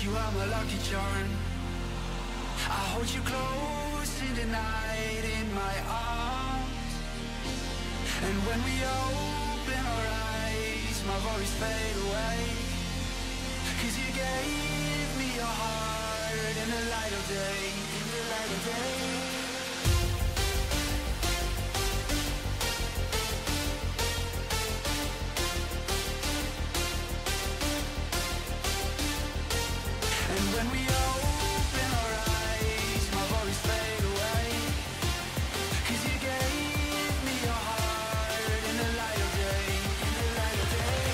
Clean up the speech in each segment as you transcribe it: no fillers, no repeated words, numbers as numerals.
you are my lucky charm. I hold you close in the night in my arms. And when we open our eyes, my worries fade away. 'Cause you gave me your heart in the light of day, in the light of day. When we open our eyes, my worries fade away. 'Cause you gave me your heart in the light of day, in the light of day.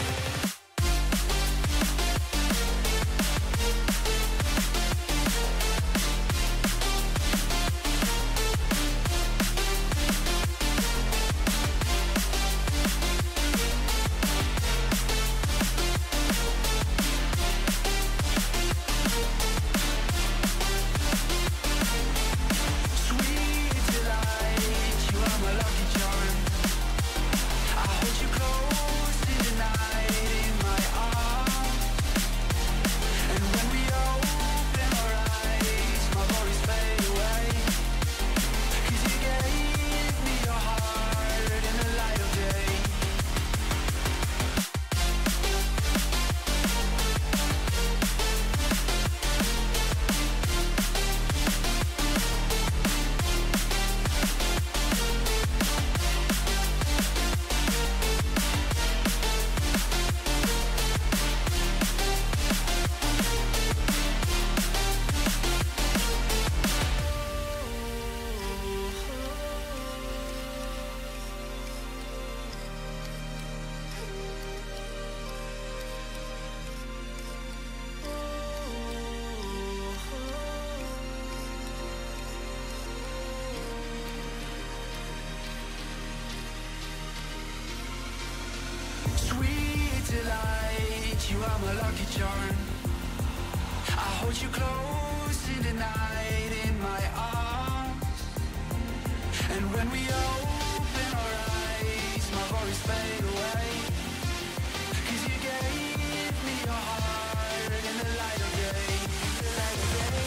You are my lucky charm. I hold you close in the night in my arms. And when we open our eyes, my worries fade away. 'Cause you gave me your heart in the light of day, in the light of day.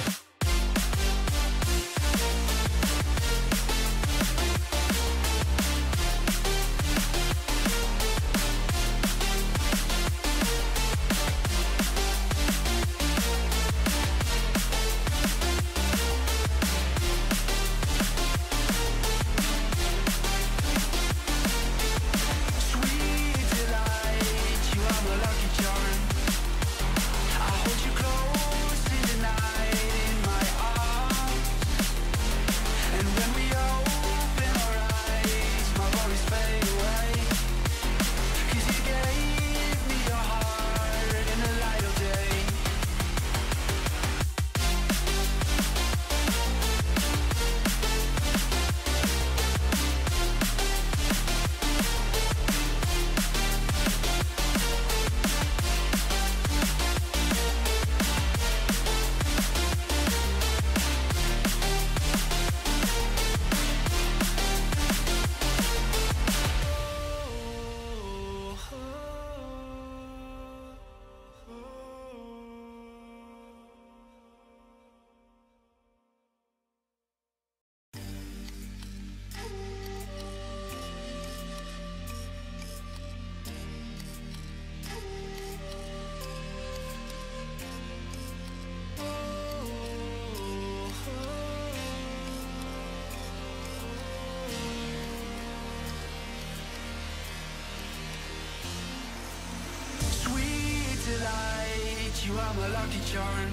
You are my lucky charm.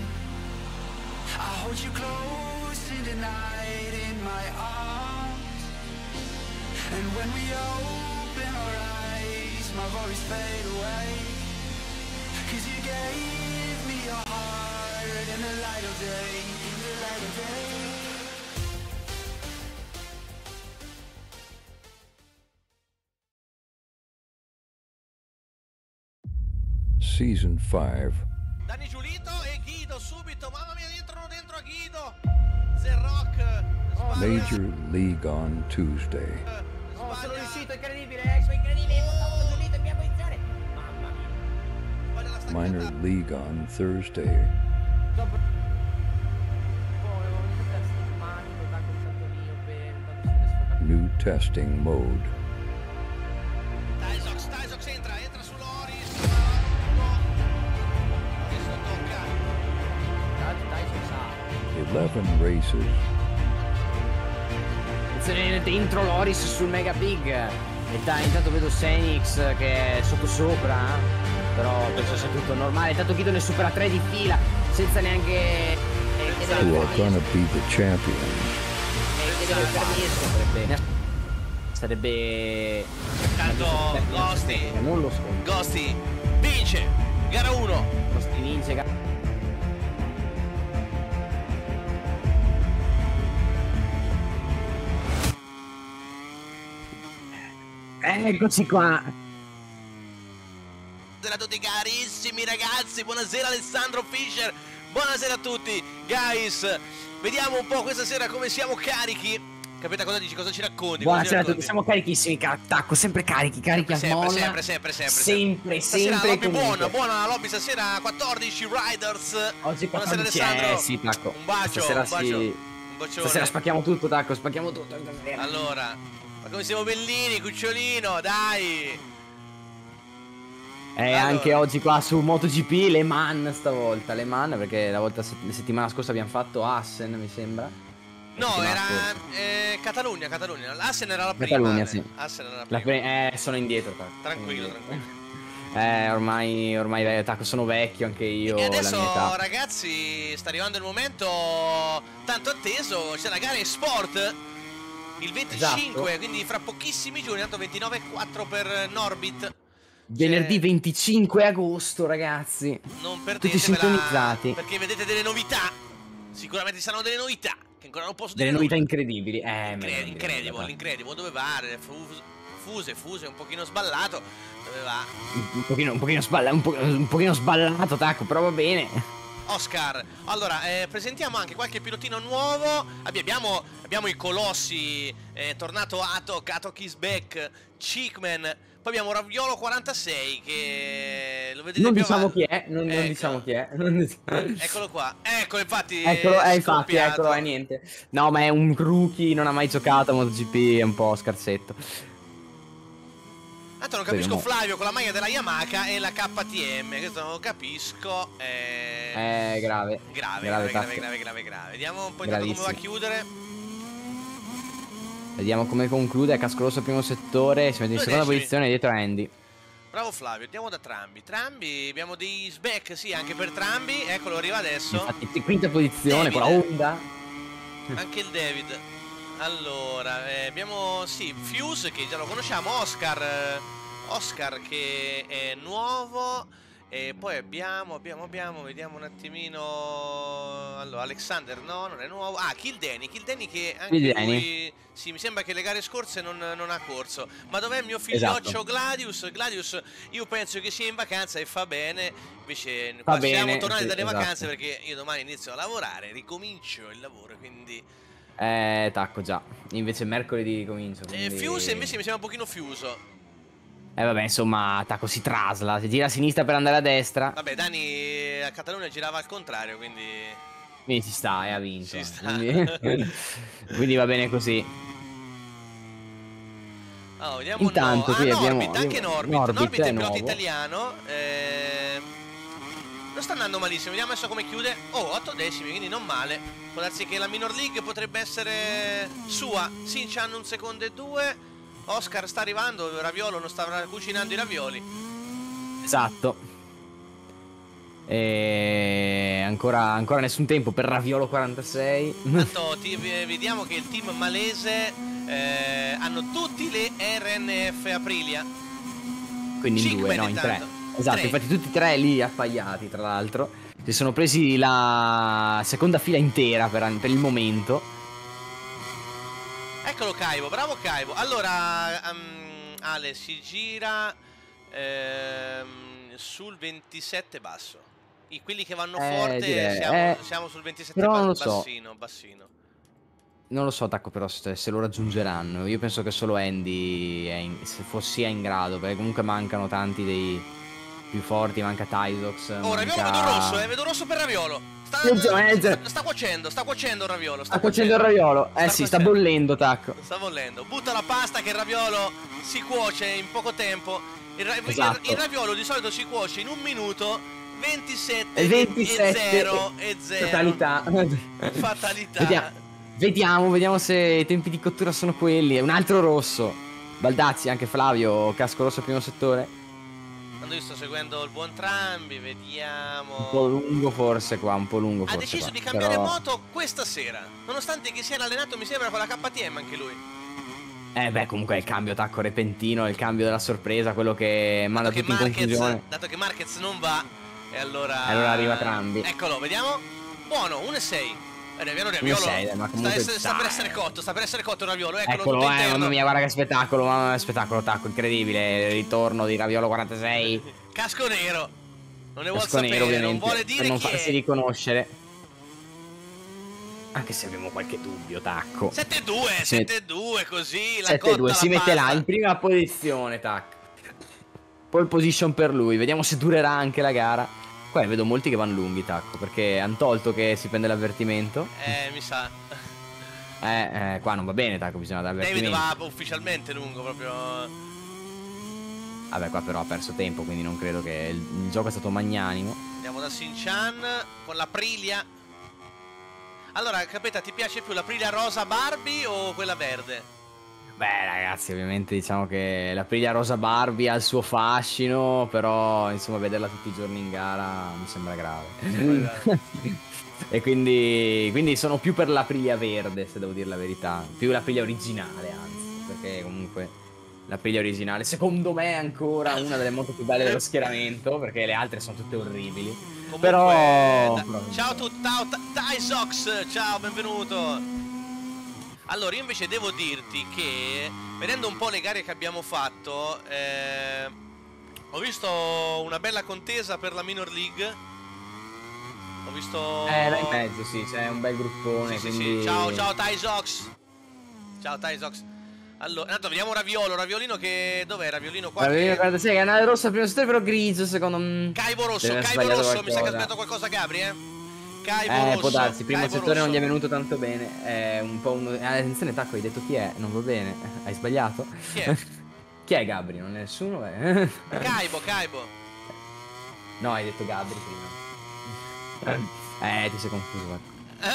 I hold you close in the night in my arms. And when we open our eyes, my worries fade away. 'Cause you gave me your heart in the light of day, in the light of day. Season 5. Danny Giulito e Guido subito, mamma mia, entrano dentro a Guido. The Rock sbaglia. Major League on Tuesday. Sono riuscito, incredibile, sono incredibile, Giulito, abbiamo iniziare. Mamma mia. minor league on Thursday. Dopo... New testing mode. Tysox entra su Loris. Adesso tocca. 11 races. Dentro Loris sul Mega Big. E intanto vedo Senix che è sottosopra. Però penso sia tutto normale. Intanto Guido ne supera 3 di fila. Senza neanche Who are gonna be the champions? Sarebbe Intanto Ghosti. non lo scontro. Ghosti vince gara 1. Ghosti vince. Eccoci qua. Buonasera a tutti carissimi ragazzi, buonasera Alessandro Fischer, buonasera a tutti guys. Vediamo un po' questa sera come siamo carichi. Capita cosa dici, cosa ci racconti? Buonasera a tutti, siamo carichissimi, attacco, sempre carichi a molla. Sempre stasera la lobby comunque. buona la lobby stasera, 14 Riders. Oggi buonasera 14, Alessandro. sì, Tacco. Un bacio, Stasera un bacio, un bacione. Stasera spacchiamo tutto, Tacco, spacchiamo tutto. Allora, ma come siamo bellini, cucciolino, dai. Allora. Anche oggi qua su MotoGP Le Mans stavolta, Le Mans perché la settimana scorsa abbiamo fatto Assen, mi sembra. No, era Catalogna. Assen era la prima. Catalogna, sì. Assen era la prima. Sono indietro, Tacco. Tranquillo. Ormai Tacco, sono vecchio anche io. E adesso la mia età. ragazzi sta arrivando il momento tanto atteso, c'è la gara in sport il 25, esatto. Quindi fra pochissimi giorni, tanto 29,4 per Norbit. Venerdì 25 agosto, ragazzi. Non tutti perdetevela, sintonizzati. perché vedete delle novità. Sicuramente saranno delle novità che ancora non posso dire. Delle novità incredibili. Incredibile. Dove va? Fuse, un pochino sballato. Dove va? Un pochino sballato, Tacco, però va bene. Oscar, allora presentiamo anche qualche pilotino nuovo. Abbiamo i colossi, tornato Atok is back, Chickman. Poi abbiamo Raviolo 46 che lo vedete non più diciamo avanti. chi è, non diciamo chi è. Eccolo qua, infatti. Eccolo, è niente. No, ma è un rookie, non ha mai giocato a MotoGP, è un po' scarsetto. Tanto non capisco Flavio con la maglia della Yamaha e la KTM, questo non lo capisco. Grave. Vediamo un po' intanto come va a chiudere. Vediamo come conclude. Casco rosso primo settore, si mette in seconda posizione dietro Andy. Bravo Flavio, andiamo da Trambi, abbiamo dei sback, sì, anche per Trambi, eccolo, arriva adesso. Infatti, quinta posizione, con la Honda. Anche il David. Allora, abbiamo, sì, Fuse che già lo conosciamo, Oscar che è nuovo. E poi abbiamo, vediamo un attimino. Allora, Alexander no, non è nuovo. Kildani che anche lui, sì, mi sembra che le gare scorse non ha corso. Ma dov'è il mio figlioccio Gladius? Gladius io penso che sia in vacanza e fa bene. Invece siamo tornati dalle vacanze, perché io domani inizio a lavorare, ricomincio il lavoro, quindi... Tacco già. Invece mercoledì comincio, quindi... Fuse invece mi sembra un pochino Fuso. Vabbè, insomma, Tacco si trasla, si gira a sinistra per andare a destra. Vabbè, Dani a Catalogna girava al contrario, quindi... Quindi ci sta, ha vinto. Ci sta. Quindi va bene così. Oh, vediamo. Intanto qui abbiamo anche Norbit è pilota nuovo. italiano. Non sta andando malissimo, vediamo adesso come chiude. 8 decimi, quindi non male. Può darsi che la minor league potrebbe essere sua. Sincian 1 secondo e 2. Oscar sta arrivando, Raviolo non sta cucinando i ravioli. Esatto. Ancora nessun tempo per Raviolo 46. Tanto vediamo che il team malese hanno tutti le RNF Aprilia. Quindi in 2, no, in 3. Esatto, infatti tutti e 3 lì appaiati, tra l'altro. Si sono presi la seconda fila intera per il momento. Eccolo Caibo, bravo Caibo. Allora, Ale si gira sul 27 basso. Quelli che vanno forte siamo sul 27 bassino. Non lo so, Tacco, però se lo raggiungeranno. Io penso che solo Andy sia in grado, perché comunque mancano tanti dei più forti, manca Tysox. Oh, Raviolo vedo rosso per Raviolo. Sta cuocendo Raviolo. Sta cuocendo il Raviolo. Sì, sta bollendo, tacco. Sta bollendo. Butta la pasta che il Raviolo si cuoce in poco tempo. Esatto. Il Raviolo di solito si cuoce in 1 minuto 27 27 e 0 e 0. Fatalità. Vediamo se i tempi di cottura sono quelli. È un altro rosso. Baldazzi, anche Flavio, casco rosso primo settore. Quando io sto seguendo il buon Trambi, vediamo. Un po' lungo forse qua, un po' lungo forse. Ha deciso qua, di cambiare però... moto questa sera. Nonostante che si era allenato, mi sembra, con la KTM anche lui. Beh, comunque è il cambio tacco repentino, il cambio della sorpresa, quello che manda tutti in confusione. Dato che Marquez non va, e allora arriva Trambi. Eccolo, vediamo. Buono, 1,6. Raviolo. 1,6, ma comunque sta per essere cotto il Raviolo. Eccolo, mamma mia, guarda che spettacolo, tacco, incredibile. Il ritorno di Raviolo 46. Casco nero. Non ne vuol Casco sapere, nero, ovviamente, non vuole dire per non chi farsi è. riconoscere. Anche se abbiamo qualche dubbio, tacco. 7-2 così, la 7-2, si mette pasta. là, in prima posizione, tacco. Pole position per lui, vediamo se durerà anche la gara. Qua vedo molti che vanno lunghi, tacco, perché hanno tolto che si prende l'avvertimento. Mi sa. Qua non va bene, tacco, bisogna dare David l'avvertimento. va ufficialmente lungo, proprio. Vabbè, qua però ha perso tempo, quindi non credo che il gioco è stato magnanimo. Andiamo da Sinchan con l'Aprilia. Allora, Capeta, ti piace più l'Aprilia rosa Barbie o quella verde? Beh, ragazzi, ovviamente diciamo che l'Aprilia rosa Barbie ha il suo fascino, però insomma vederla tutti i giorni in gara mi sembra grave. E quindi sono più per l'Aprilia verde, se devo dire la verità. Più l'Aprilia originale, anzi, perché comunque l'Aprilia originale secondo me è ancora una delle moto più belle dello schieramento, perché le altre sono tutte orribili. Comunque, Però ciao a tutti, ciao Tysox, ciao, benvenuto. Allora, io invece devo dirti che, vedendo un po' le gare che abbiamo fatto, ho visto una bella contesa per la Minor League. Ho visto... là in mezzo, sì, c'è un bel gruppone, sì, quindi... sì. Ciao Tysox. Ciao Tysox. Allora, intanto vediamo Raviolino che... Dov'è Raviolino qua? Raviolino 46, canale rosso al primo settore, però grigio secondo me. Caibo rosso, mi sa che ha sbagliato qualcosa Gabri, Caibo rosso. Può darsi, il primo Caibo settore rosso. non gli è venuto tanto bene. È un po' uno. Attenzione, tacco, hai detto chi è? Non va bene. Hai sbagliato. Chi è? Chi è Gabri? Non è nessuno? Caibo. No, hai detto Gabri prima. Ti sei confuso, tacco.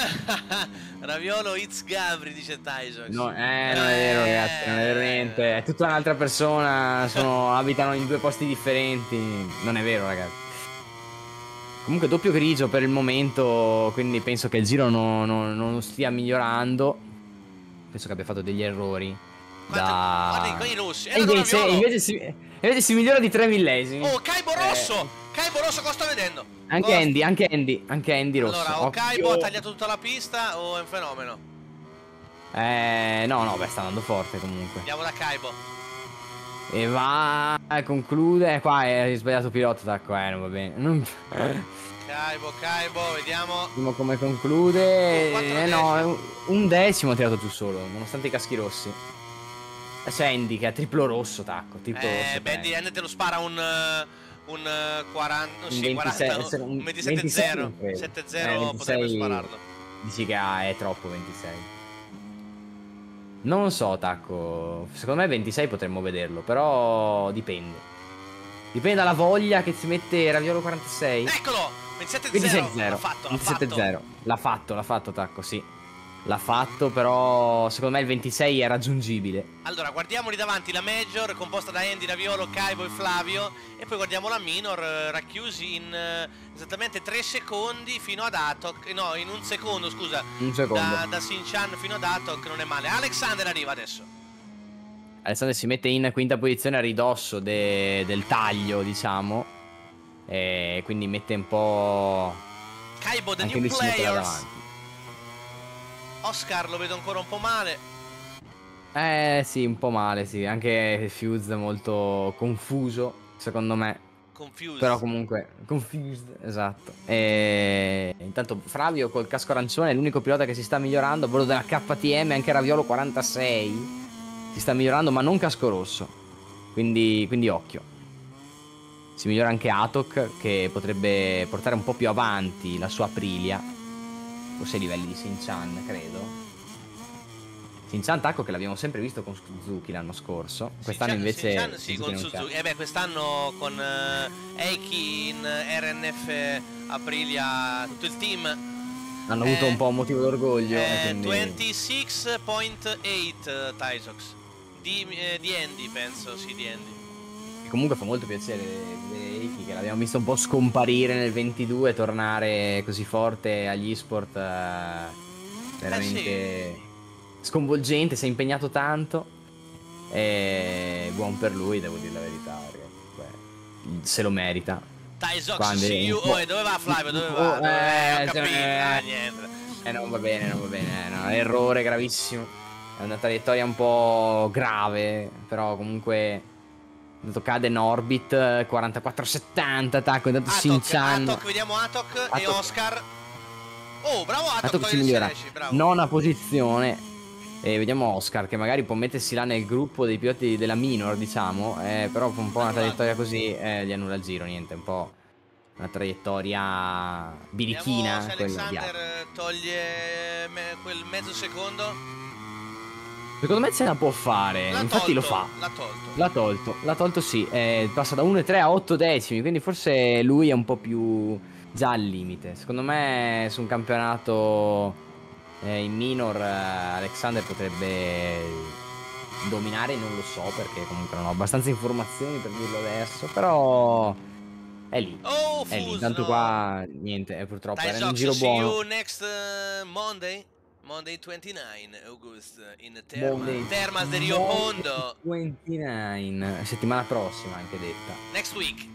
Raviolo It's Gabri, dice Tyson. No, non è vero, ragazzi, non è vero niente. È tutta un'altra persona. Abitano in 2 posti differenti. Non è vero, ragazzi. Comunque doppio grigio per il momento, quindi penso che il giro non stia migliorando. Penso che abbia fatto degli errori. Guarda i rossi. Invece si migliora di 3 millesimi. Oh, Caibo rosso! Caibo rosso, cosa sto vedendo? Anche Andy rosso. Allora, o Caibo ha tagliato tutta la pista o è un fenomeno? No, beh, sta andando forte comunque. Andiamo da Caibo. E va, conclude. Qua hai sbagliato pilota, tacco, non va bene. Caibo, vediamo. Vediamo come conclude. No, un decimo ha tirato giù solo, nonostante i caschi rossi. C'è Andy che ha triplo rosso, tacco. Triplo rosso. Andy te lo spara un 40, sì, 26, 40, un 27-0. 7-0 potrebbe spararlo. Dici che è troppo 26. Non so, tacco. Secondo me 26 potremmo vederlo, però dipende. Dipende dalla voglia che si mette Raviolo 46. Eccolo! 27-0. L'ha fatto, tacco, sì. L'ha fatto, però secondo me il 26 è raggiungibile. Allora, guardiamo lì davanti la Major composta da Andy, Raviolo, Caibo e Flavio. E poi guardiamo la Minor racchiusi in esattamente 3 secondi fino ad Atok. No, in 1 secondo, scusa. Un secondo. Da Sinchan fino ad Atok, non è male. Alexander arriva adesso. Alexander si mette in quinta posizione a ridosso del taglio, diciamo. E quindi mette un po'... Caibo, the anche new lui si mette là players. davanti. Oscar lo vedo ancora un po' male. Sì, un po' male, sì. Anche Fuse molto confuso, secondo me. Confused. Però comunque, confused, esatto. E intanto Flavio col casco arancione è l'unico pilota che si sta migliorando. A bordo della KTM, anche Raviolo 46 si sta migliorando, ma non casco rosso. Quindi occhio. Si migliora anche Atok, che potrebbe portare un po' più avanti la sua Aprilia. Forse ai livelli di Shin-Chan, credo. Shin-Chan Tacco che l'abbiamo sempre visto con Suzuki l'anno scorso. Quest'anno invece Shin-Chan sì, Suzuki con non Suzuki. c'è. E beh, quest'anno con Eiki in RNF Aprilia, tutto il team. Hanno avuto un po' un motivo d'orgoglio. 26.8 Tysox. Di Andy, penso, sì, di Andy. Comunque fa molto piacere vedere Eiki, che l'abbiamo visto un po' scomparire nel 22 e tornare così forte agli esport. Veramente sconvolgente, si è impegnato tanto. E buon per lui, devo dire la verità. Se lo merita. Tysox, see you. Oh, e dove va Flavio? Dove va? Ho capito. Niente. Non va bene, non va bene. No, errore gravissimo. È una traiettoria un po' grave, però comunque. Intanto cade in orbit 44-70 attacco. Intanto Shin-Chan. Atok, vediamo Atok e Oscar. Oh, bravo Atok, Atok si migliora. Nona posizione. E vediamo Oscar che magari può mettersi là nel gruppo dei piloti della minor, diciamo. Però con un po' una traiettoria così gli annulla il giro. Niente, un po' una traiettoria birichina. Se Alexander toglie quel mezzo secondo. Secondo me ce la può fare. Infatti lo fa. L'ha tolto sì. Passa da 1,3 a 8 decimi. Quindi forse lui è un po' più già al limite. Secondo me su un campionato in minor Alexander potrebbe dominare. Non lo so perché comunque non ho abbastanza informazioni per dirlo adesso. Però è lì. È lì. Tanto qua niente. Purtroppo era un giro buono. See you next Monday 29 August in Termas de Rio Hondo. 29 settimana prossima anche detta. Next week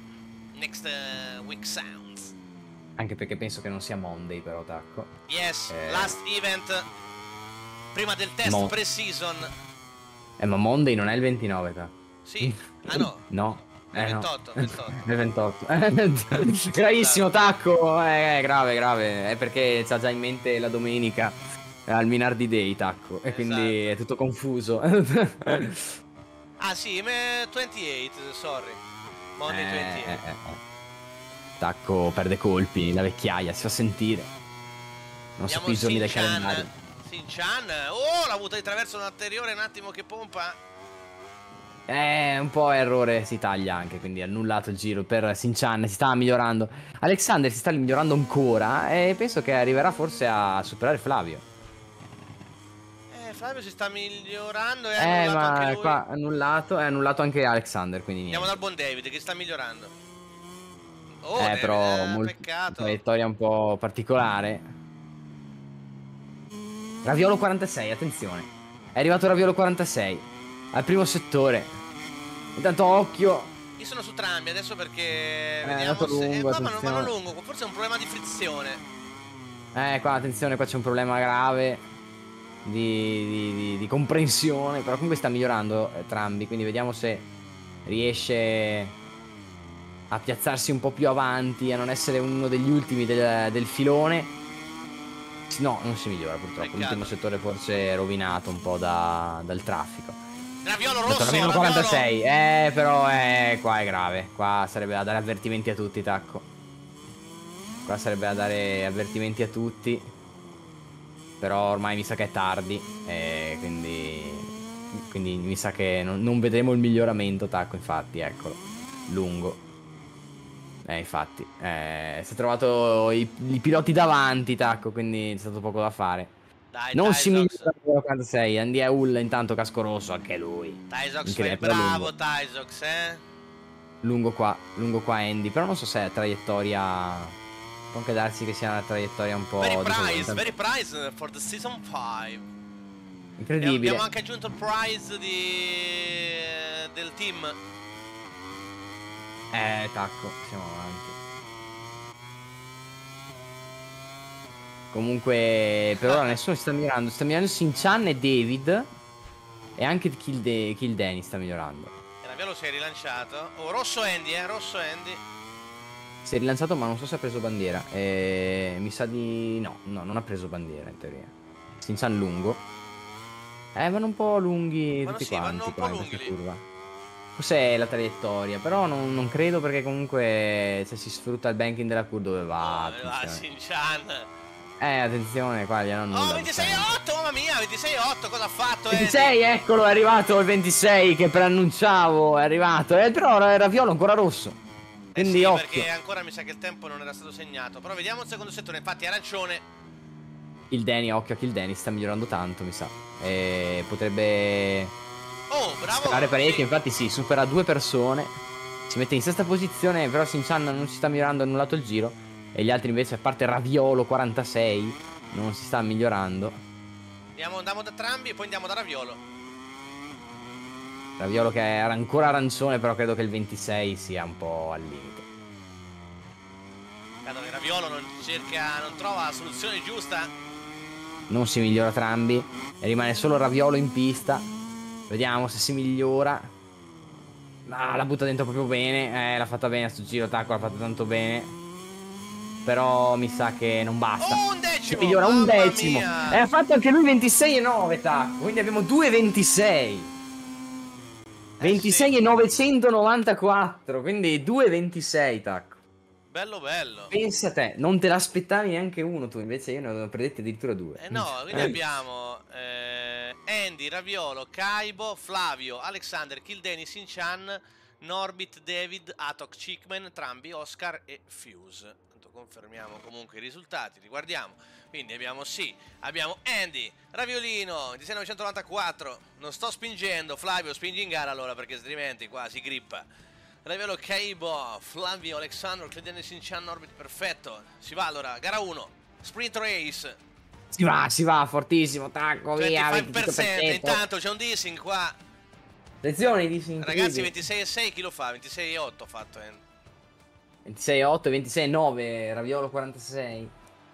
sounds. Anche perché penso che non sia Monday però Tacco. Yes, last event prima del test pre-season. Ma Monday non è il 29 Tacco. Sì. Ah no. No. Il 28. Il 28. Gravissimo Tacco. Grave. È perché c'ha già in mente la domenica. Al Minardi Day Tacco. E quindi è tutto confuso. Ah sì, 28, sorry. Monday 28. Tacco perde colpi, la vecchiaia, si fa sentire. Non so più i giorni del calendario. Shin-Chan, oh, l'ha avuta di traverso un anteriore, un attimo che pompa. Un po' errore si taglia anche, quindi ha annullato il giro per Shin-Chan, si sta migliorando. Alexander si sta migliorando ancora e penso che arriverà forse a superare Flavio. Flavio si sta migliorando e ha annullato anche lui. Qua è annullato anche Alexander, quindi niente. Andiamo dal buon David che sta migliorando. Oh, però peccato. Traiettoria un po' particolare. Raviolo 46, attenzione. È arrivato Raviolo 46 al primo settore. Intanto occhio. Io sono su Trambi adesso perché vediamo se lungo, vanno lungo, forse è un problema di frizione. Qua attenzione, qua c'è un problema grave di comprensione, però comunque sta migliorando Trambi, quindi vediamo se riesce a piazzarsi un po' più avanti, a non essere uno degli ultimi del filone. No, non si migliora purtroppo. L'ultimo settore forse è rovinato un po' dal traffico. Raviolo rosso, Raviolo 46. Però qua è grave. Qua sarebbe da dare avvertimenti a tutti, Tacco. Qua sarebbe da dare avvertimenti a tutti. Però ormai mi sa che è tardi. Quindi mi sa che non vedremo il miglioramento, Tacco. Infatti, eccolo. Lungo. Infatti. Si è trovato i piloti davanti, Tacco. Quindi c'è stato poco da fare. Dai, non Tysox. si migliora il 46. Andy e Hull intanto casco rosso anche lui. Tysox, bravo Tysox, Lungo qua Andy. Però non so se è traiettoria. Può anche darsi che sia una traiettoria un po'. Very prize for the season 5. Incredibile. Abbiamo anche aggiunto il prize del team. Tacco, siamo avanti. Comunque per ora nessuno si sta migliorando. Sta migliorando Shin-Chan e David. E anche Kildani sta migliorando. E Raviolo si è rilanciato. Oh, rosso Andy, rosso Andy. Si è rilanciato ma non so se ha preso bandiera. Mi sa di... No, non ha preso bandiera in teoria. Shin-Chan lungo. Vanno un po' lunghi tutti quanti vanno un po' in lunghi questa curva. Forse è la traiettoria, però non credo perché comunque se si sfrutta il banking della curva dove va. Dove va Sinchan? Attenzione, qua gli hanno Oh, nulla. 26-8, mamma mia, 26-8, cosa ha fatto? 26, eccolo, è arrivato il 26 che preannunciavo, è arrivato. Però Raviolo ancora rosso. Quindi sì, occhio. perché ancora mi sa che il tempo non era stato segnato. Però vediamo il secondo settore, infatti arancione. Il Danny, occhio che il Danny sta migliorando tanto, mi sa. Potrebbe Oh, bravo. sperare parecchio, sì. infatti sì, supera 2 persone. Si mette in sesta posizione, però Sinchan non si sta migliorando, ha annullato il giro. E gli altri invece, a parte Raviolo 46, non si sta migliorando. Andiamo da Trambi e poi andiamo da Raviolo. Raviolo che era ancora arancione, però credo che il 26 sia un po' al limite. Credo che Raviolo non trova la soluzione giusta. Non si migliora Trambi e rimane solo Raviolo in pista. Vediamo se si migliora. La butta dentro proprio bene. L'ha fatta bene sto giro, Tacco l'ha fatto tanto bene. Però mi sa che non basta. Oh, un decimo! Si migliora un Mamma decimo. mia! E ha fatto anche lui 26,9 Tacco. Quindi abbiamo 2,26. 26 sì. e 994. Quindi 2,26 Tacco. Bello bello. Pensa a te, non te l'aspettavi neanche uno tu, invece io ne avevo predetti addirittura 2. No, quindi abbiamo Andy, Raviolo, Kaibo, Flavio, Alexander, Kildeni, Sinchan, Norbit, David, Atok, Chickman, Trambi, Oscar e Fuse. Tanto confermiamo comunque i risultati, li guardiamo. Quindi abbiamo abbiamo Andy, Raviolino, 26994. Non sto spingendo, Flavio spingi in gara allora perché altrimenti qua si grippa. Raviolo, Kaibo, Flavio, Alexandro, Kildeni, Sinchan, Norbit, perfetto. Si va allora, gara 1, sprint race. Si va, fortissimo, Tacco, via. 25%, intanto c'è un dissing qua. Attenzione, dissing. Ragazzi, 26,6 chi lo fa? 26,8 ha fatto. 26,8 e 26,9, Raviolo 46.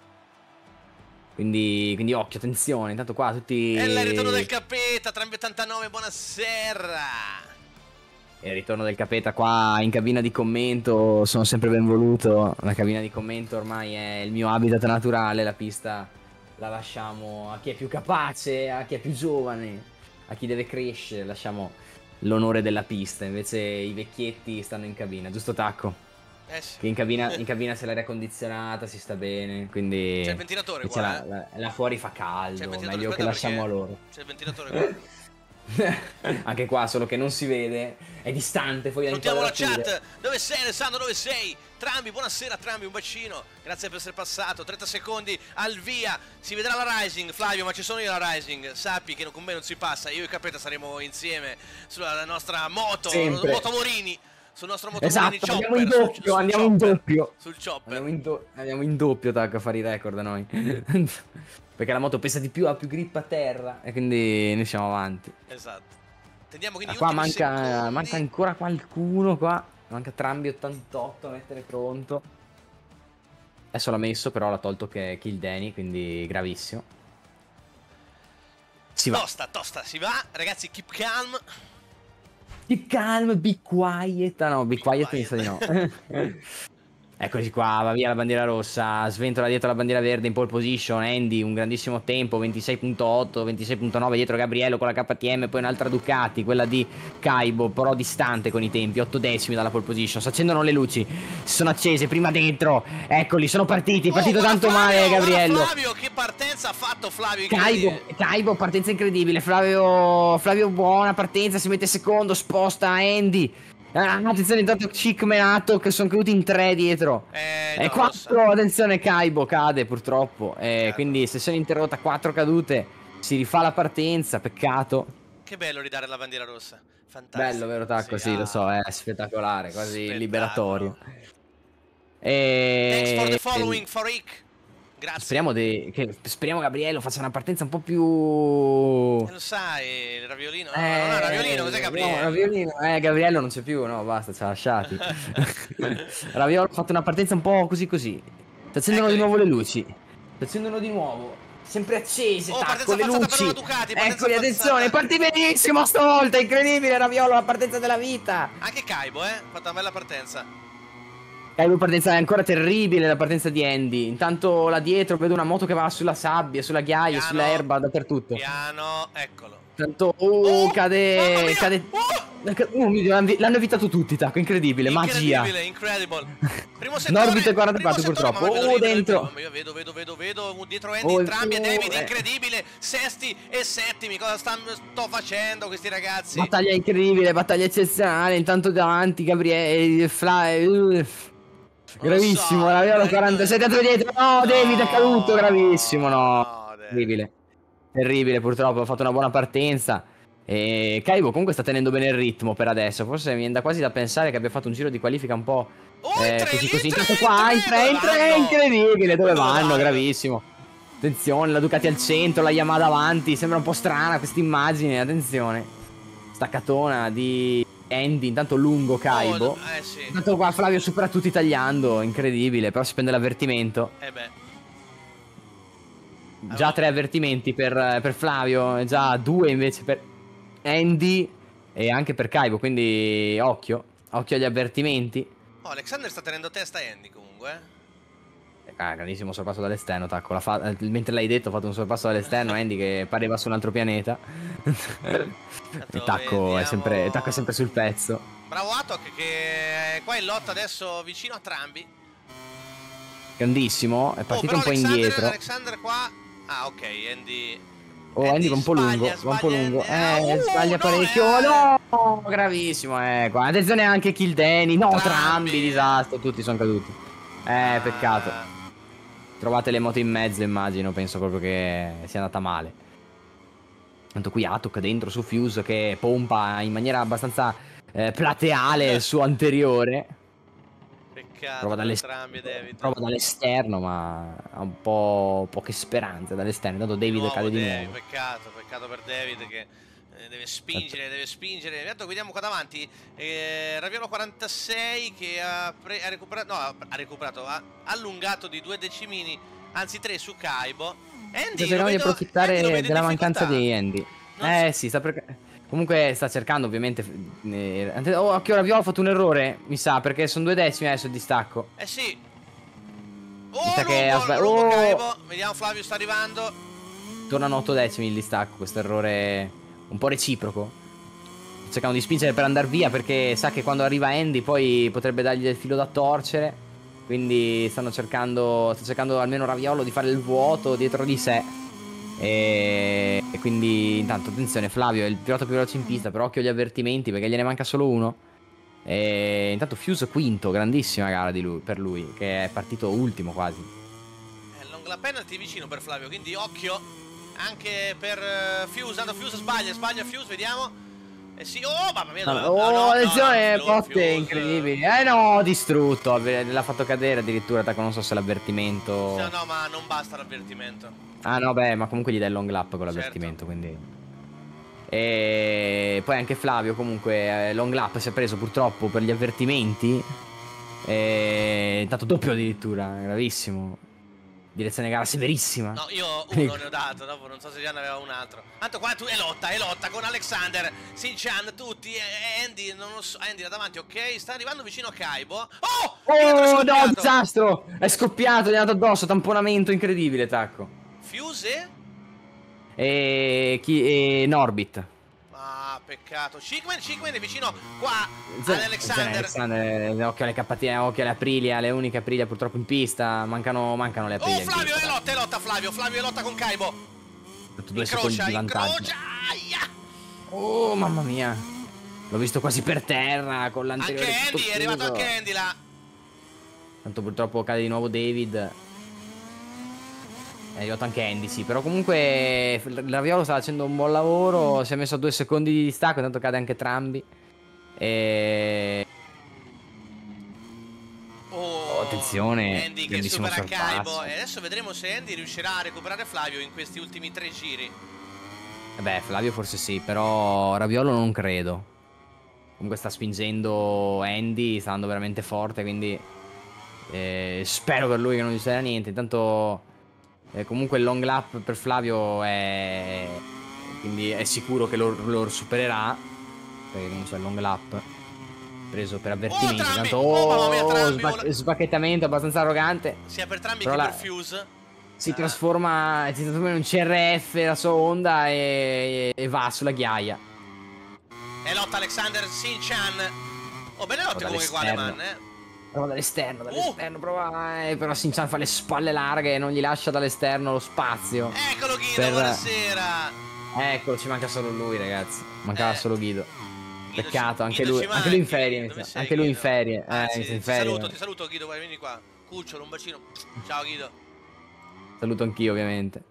Quindi occhio, attenzione, intanto qua tutti... E il ritorno del Capeta, Trambi 89, buonasera. E il ritorno del Capeta qua in cabina di commento, sono sempre ben voluto. La cabina di commento ormai è il mio habitat naturale, la pista la lasciamo a chi è più capace, a chi è più giovane, a chi deve crescere, lasciamo l'onore della pista. Invece i vecchietti stanno in cabina, giusto Tacco? Sì. Che in cabina c'è l'aria condizionata, si sta bene, quindi... C'è il ventilatore qua, là fuori fa caldo, meglio che lasciamo a loro. C'è il ventilatore qua. Anche qua, solo che non si vede, è distante, poi salutiamo la chat. Dove sei Alessandro, dove sei? Trambi, buonasera Trambi, un bacino. Grazie per essere passato, 30 secondi al via. Si vedrà la Rising, Flavio, ma ci sono io la Rising. Sappi che con me non si passa. Io e Capeta saremo insieme sulla nostra moto, Moto Morini. Sul nostro Moto Morini Chopper. Andiamo in doppio. Sul Chopper. Andiamo in doppio, Tacco, a fare i record da noi. Perché la moto pesa di più, ha più grip a terra e quindi noi siamo avanti. Esatto. Tendiamo quindi qua manca ancora qualcuno qua. Manca Trambi 88 a mettere pronto. Adesso l'ha messo, però l'ha tolto che Kildeni, quindi gravissimo. Si va. Tosta, si va. Ragazzi, keep calm. Keep calm, be quiet. No, be quiet mi sa di no. Eccoci qua, va via la bandiera rossa, sventola dietro la bandiera verde in pole position, Andy, un grandissimo tempo, 26.8, 26.9 dietro Gabriello con la KTM, poi un'altra Ducati, quella di Kaibo, però distante con i tempi, 8 decimi dalla pole position, si accendono le luci, si sono accese, prima dentro, eccoli, sono partiti, è partito tanto male Gabriello. Flavio, che partenza ha fatto Flavio? Kaibo, partenza incredibile, Flavio buona partenza, si mette secondo, sposta Andy. Attenzione, intanto Chickman che sono caduti in 3 dietro. No, 4, attenzione, Kaibo cade purtroppo. Quindi sessione interrotta, 4 cadute. Si rifà la partenza, peccato. Che bello ridare la bandiera rossa. Fantastico. Bello, vero Tacco? Sì, lo so, è spettacolare, quasi liberatorio. Thanks for the following, Farik. Grazie. Speriamo Gabriello faccia una partenza un po' più... lo sai, il Raviolino. No, non è Raviolino, cos'è Gabriello? No, Raviolino, Gabriello non c'è più, no, basta, ci ha lasciati. Raviolo ha fatto una partenza un po' così. Si accendono di nuovo le luci. Si accendono di nuovo. Sempre accese, Tacco, le luci. Ducati, eccoli, attenzione, parti benissimo stavolta, incredibile Raviolo, la partenza della vita. Anche Kaibo, ha fatto una bella partenza. La partenza è ancora terribile, la partenza di Andy. Intanto là dietro vedo una moto che va sulla sabbia, sulla ghiaia, sulla erba, dappertutto. Piano, eccolo. Tanto cade. L'hanno evitato tutti, Tacco, incredibile, magia. Incredible. Primo settore, Norbit è 44 primo settore, purtroppo. ma Dentro. Io vedo dietro Andy entrambi e David, incredibile. Sesti e settimi, cosa sto facendo questi ragazzi? Battaglia incredibile, battaglia eccezionale. Intanto davanti Gabriele, gravissimo, so, Raviolo 47 dietro. No, David è caduto, gravissimo, no. No, Terribile. Terribile, purtroppo ha fatto una buona partenza. E Kaibo comunque sta tenendo bene il ritmo per adesso. Forse mi viene da quasi da pensare che abbia fatto un giro di qualifica un po' così. Intanto qua entra, incredibile. Dove vanno? Gravissimo. Attenzione, la Ducati al centro, la Yamaha davanti. Sembra un po' strana questa immagine. Attenzione. Staccatona di Andy. Intanto lungo Kaibo. Sì. Intanto qua Flavio supera tutti tagliando. Incredibile. Però si prende l'avvertimento. Già 3 avvertimenti per Flavio. Già 2 invece per Andy e anche per Kaibo, quindi occhio agli avvertimenti. Alexander sta tenendo testa a Andy comunque. Grandissimo sorpasso dall'esterno, Tacco. Mentre l'hai detto, ha fatto un sorpasso dall'esterno Andy che pareva su un altro pianeta. Il Tacco è sempre sul pezzo. Bravo Atok che è qua in lotta adesso vicino a Trambi. Grandissimo, è partito un po' indietro. Alexander qua. Ah, ok, Andy. Andy va un po' lungo, sbaglia parecchio. No, gravissimo, qua. Attenzione anche Kildani. No, Trambi, disastro, tutti sono caduti. Peccato. Trovate le moto in mezzo, immagino, penso proprio che sia andata male. Tanto qui Atok dentro su Fuse che pompa in maniera abbastanza plateale il suo anteriore. Prova dall'esterno, ma ha un po' poche speranze dall'esterno. Tanto David cade di nuovo. Peccato per David che deve spingere. Intanto vediamo qua davanti Raviolo 46 che ha allungato di 2 decimini, anzi 3 su Kaibo. Andy, speriamo di approfittare della mancanza di Andy. Sì, comunque sta cercando ovviamente. Occhio, Raviolo ha fatto un errore, mi sa, perché sono 2 decimi adesso il distacco. Sì. Mi sa che Kaibo. Vediamo, Flavio sta arrivando. Tornano 8 decimi il distacco, questo errore un po' reciproco. Cercano di spingere per andare via perché sa che quando arriva Andy poi potrebbe dargli del filo da torcere. Quindi sta cercando almeno Raviolo di fare il vuoto dietro di sé. E quindi intanto attenzione, Flavio è il pilota più veloce in pista, però occhio agli avvertimenti perché gliene manca solo uno. E intanto Fuse quinto, grandissima gara per lui, che è partito ultimo quasi. Long la penalty vicino per Flavio, quindi occhio anche per Fuse. Tanto Fuse sbaglia Fuse, vediamo. Sì, mamma mia. Attenzione, botte incredibili. No, distrutto, l'ha fatto cadere addirittura. Non so se l'avvertimento. No, ma non basta l'avvertimento. No, beh, ma comunque gli dai il long lap con l'avvertimento, quindi. E poi anche Flavio comunque long lap si è preso purtroppo per gli avvertimenti. Intanto doppio addirittura, gravissimo. Direzione gara severissima. No, io uno ne ho dato, dopo non so se già ne aveva un altro. Tanto qua tu è lotta con Alexander, Sinchan, tutti, Andy, non lo so, Andy da davanti, ok, sta arrivando vicino a Kaibo. No, disastro! È scoppiato, gli è andato addosso, tamponamento incredibile, Tacco. Fuse? E Norbit. Peccato. Chickman è vicino qua ad Alexander. Occhio alle capatine, occhio alle Aprilia, le uniche Aprilia purtroppo in pista. Mancano le Aprilia. Flavio è lotta, Flavio è lotta con Kaibo. 2 secondi di vantaggio. Mamma mia. L'ho visto quasi per terra con l'anteriore. Anche Andy, è arrivato anche Andy là. Tanto purtroppo cade di nuovo David. È arrivato anche Andy, sì. Però comunque Raviolo sta facendo un buon lavoro. Si è messo a 2 secondi di distacco. Intanto cade anche Trambi. Attenzione, Andy che supera Kaibo. E adesso vedremo se Andy riuscirà a recuperare Flavio in questi ultimi 3 giri. Beh, Flavio forse sì, però Raviolo non credo. Comunque sta spingendo Andy, sta andando veramente forte, quindi spero per lui che non gli succeda niente. Intanto comunque il long lap per Flavio quindi è sicuro che lo supererà, perché non so, il long lap preso per avvertimento. Intanto sbacchettamento abbastanza arrogante. Sia per Trambi che per Fuse. Si trasforma in un CRF la sua Honda e va sulla ghiaia. E lotta Alexander Sinchan. Oh, belle lotte comunque qua le man, Prova dall'esterno, prova. Però Sinchan fa le spalle larghe e non gli lascia dall'esterno lo spazio. Eccolo Guido, buonasera. Eccolo, ci manca solo lui, ragazzi. Mancava solo Guido. Guido Peccato, anche Guido lui. Anche lui in ferie. Dove sei, Anche lui in Guido? ferie. Sì, in ferie. ti saluto Guido, vieni qua. Cucciolo, un bacino. Ciao Guido. Saluto anch'io, ovviamente.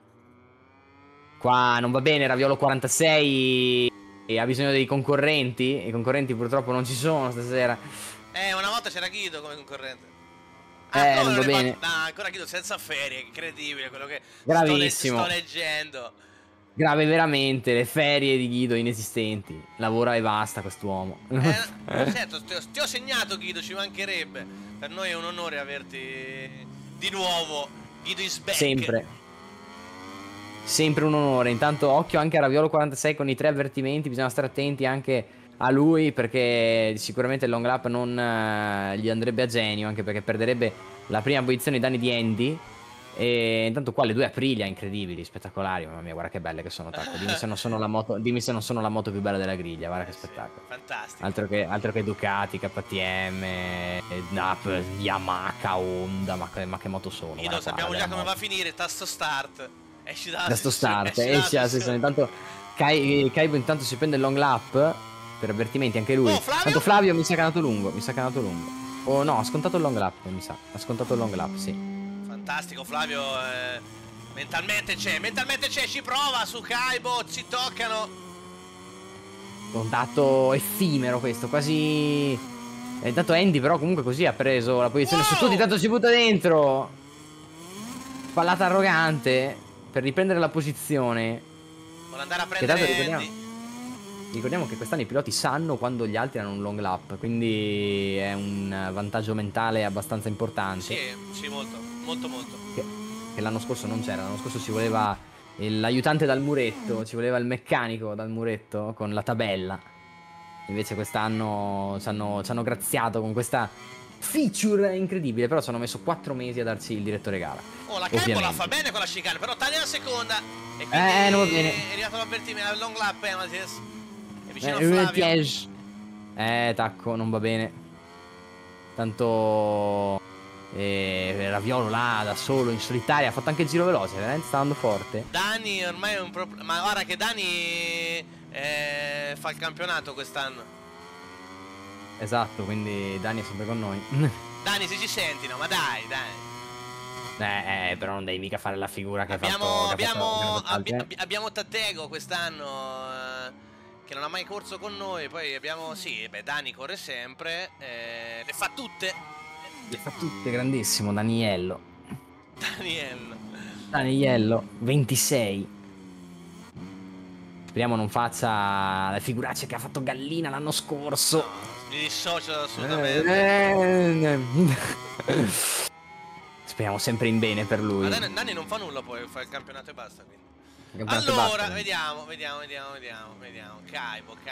Qua non va bene, Raviolo 46 e ha bisogno dei concorrenti. I concorrenti purtroppo non ci sono stasera. Una volta c'era Guido come concorrente. Non va bene. No, ancora Guido senza ferie, incredibile quello che Gravissimo. sto leggendo. Grave veramente, le ferie di Guido inesistenti. Lavora e basta quest'uomo. Certo, ti ho segnato Guido, ci mancherebbe. Per noi è un onore averti di nuovo. Guido is back. Sempre un onore. Intanto occhio anche a Raviolo 46 con i 3 avvertimenti. Bisogna stare attenti anche a lui, perché sicuramente il long lap non gli andrebbe a genio, anche perché perderebbe la prima posizione ai danni di Andy. E intanto qua le 2 Aprilia incredibili, spettacolari. Mamma mia, guarda che belle che sono, Tacco. Dimmi se non sono la moto più bella della griglia. Guarda che spettacolo. Fantastico. Altro che Ducati, KTM, NAP, Yamaha, Honda. Ma che moto sono? Guido, sappiamo già come va a finire. Tasto start. Esci dalla Esci. Intanto Kaibo intanto si prende il long lap per avvertimenti anche lui. Flavio? Tanto Flavio mi sa che è andato lungo. Oh no, ha scontato il long lap, mi sa. Ha scontato il long lap, sì. Fantastico Flavio, mentalmente c'è, ci prova su Kaibo, si toccano. Un dato effimero questo, quasi. Intanto Andy però comunque così ha preso la posizione su tutti, intanto si butta dentro. Spallata arrogante per riprendere la posizione. Vuole andare a prendere Andy. Ricordiamo che quest'anno i piloti sanno quando gli altri hanno un long lap, quindi è un vantaggio mentale abbastanza importante. Sì, molto. Che l'anno scorso non c'era, l'anno scorso ci voleva l'aiutante dal muretto, ci voleva il meccanico dal muretto con la tabella. Invece quest'anno ci hanno graziato con questa feature incredibile, però ci hanno messo 4 mesi a darci il direttore gara. Oh, la Kaibo la fa bene con la chicane, però taglia la seconda. E quindi non va bene. È arrivato l'avvertimento al long lap penalties. È vicino a Flavio. Tacco, non va bene. Tanto Raviolo là da solo in solitaria, ha fatto anche il giro veloce, veramente sta andando forte. Dani ormai è un problema. Ma guarda che Dani fa il campionato quest'anno. Esatto, quindi Dani è sempre con noi. Dani, se ci senti, no? Ma dai. Però non devi mica fare la figura che abbiamo Tattego quest'anno che non ha mai corso con noi. Poi abbiamo, Dani corre sempre, le fa tutte. Grandissimo Daniello 26. Speriamo non faccia le figuracce che ha fatto Gallina l'anno scorso. No, mi dissocio assolutamente. Speriamo sempre in bene per lui. Ma Dani non fa nulla, poi fa il campionato e basta, quindi. Allora, vediamo. Kaibo.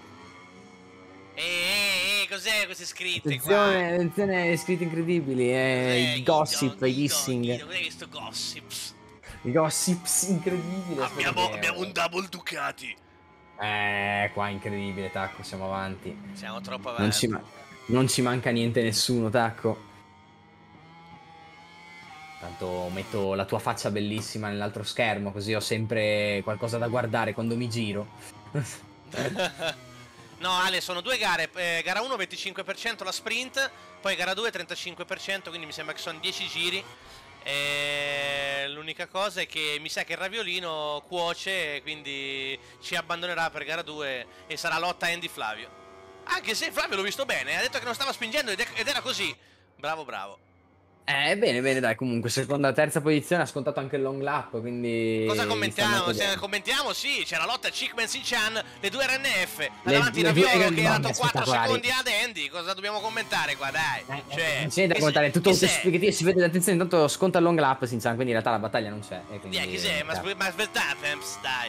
Cos'è queste scritte qua? Attenzione, scritte incredibili. I gossip, i dissing. Cos'è questo gossips? I gossips incredibili. Abbiamo un double Ducati. Qua incredibile, Tacco, siamo avanti. Siamo troppo avanti. Non ci manca niente nessuno, Tacco. Tanto metto la tua faccia bellissima nell'altro schermo, così ho sempre qualcosa da guardare quando mi giro. No, Ale, sono 2 gare. Gara 1 25% la sprint, poi gara 2 35%, quindi mi sembra che sono 10 giri. L'unica cosa è che mi sa che il Raviolino cuoce, quindi ci abbandonerà per gara 2 e sarà lotta Andy Flavio. Anche se Flavio l'ho visto bene, ha detto che non stava spingendo ed era così. Bravo. Bene, dai, comunque seconda, terza posizione, ha scontato anche il long lap, quindi. Cosa commentiamo? Commentiamo, sì, c'è la lotta Chickman Sinchan, le 2 RNF, davanti Raviolo che ha dato 4 secondi ad Andy. Cosa dobbiamo commentare qua, dai? Non c'è da commentare, tutto esplicativo, si vede l'attenzione, intanto sconta il long lap Sinchan, quindi in realtà la battaglia non c'è. Chi sei? Ma aspettate, dai.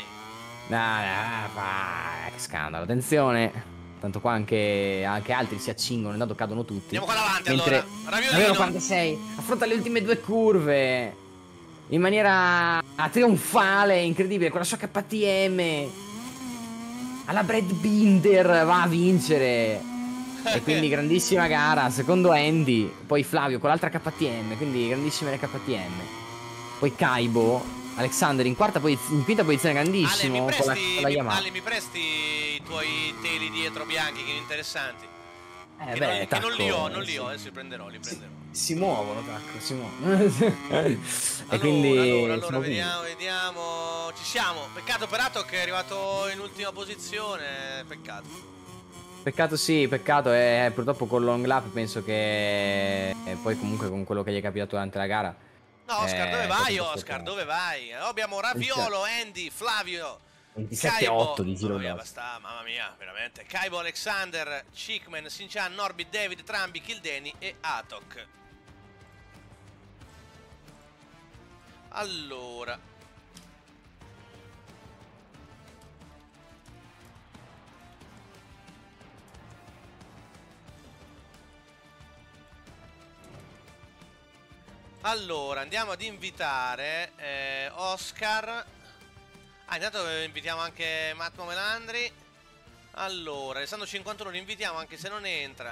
Che scandalo, attenzione. Tanto qua anche altri si accingono, intanto cadono tutti. Andiamo qua davanti. Mentre allora Raviolino 46 affronta le ultime 2 curve in maniera trionfale, incredibile, con la sua KTM. alla Brad Binder va a vincere. E quindi grandissima gara, secondo Andy, poi Flavio con l'altra KTM, quindi grandissime le KTM. Poi Kaibo, Alexander in in quinta posizione grandissimo con la Yamaha. Ale, mi presti i tuoi teli dietro bianchi che interessanti? Che non li ho, adesso li prenderò. Si muovono, Tacco, si muovono. E quindi allora vediamo. Ci siamo. Peccato per Atok che è arrivato in ultima posizione. Peccato. Sì, peccato. E purtroppo con long lap penso che poi comunque con quello che gli è capitato durante la gara. No, Oscar, dove vai? Oscar, dove vai? Abbiamo Raviolo, Andy, Flavio, 27-8 di giro. Mamma mia, veramente. Kaibo, Alexander, Chickman, Sinchan, Norbit, David, Trambi, Kildeni e Atok. Allora, andiamo ad invitare Oscar. Intanto invitiamo anche Matteo Melandri. Allora, Alessandro 51 lo invitiamo anche se non entra.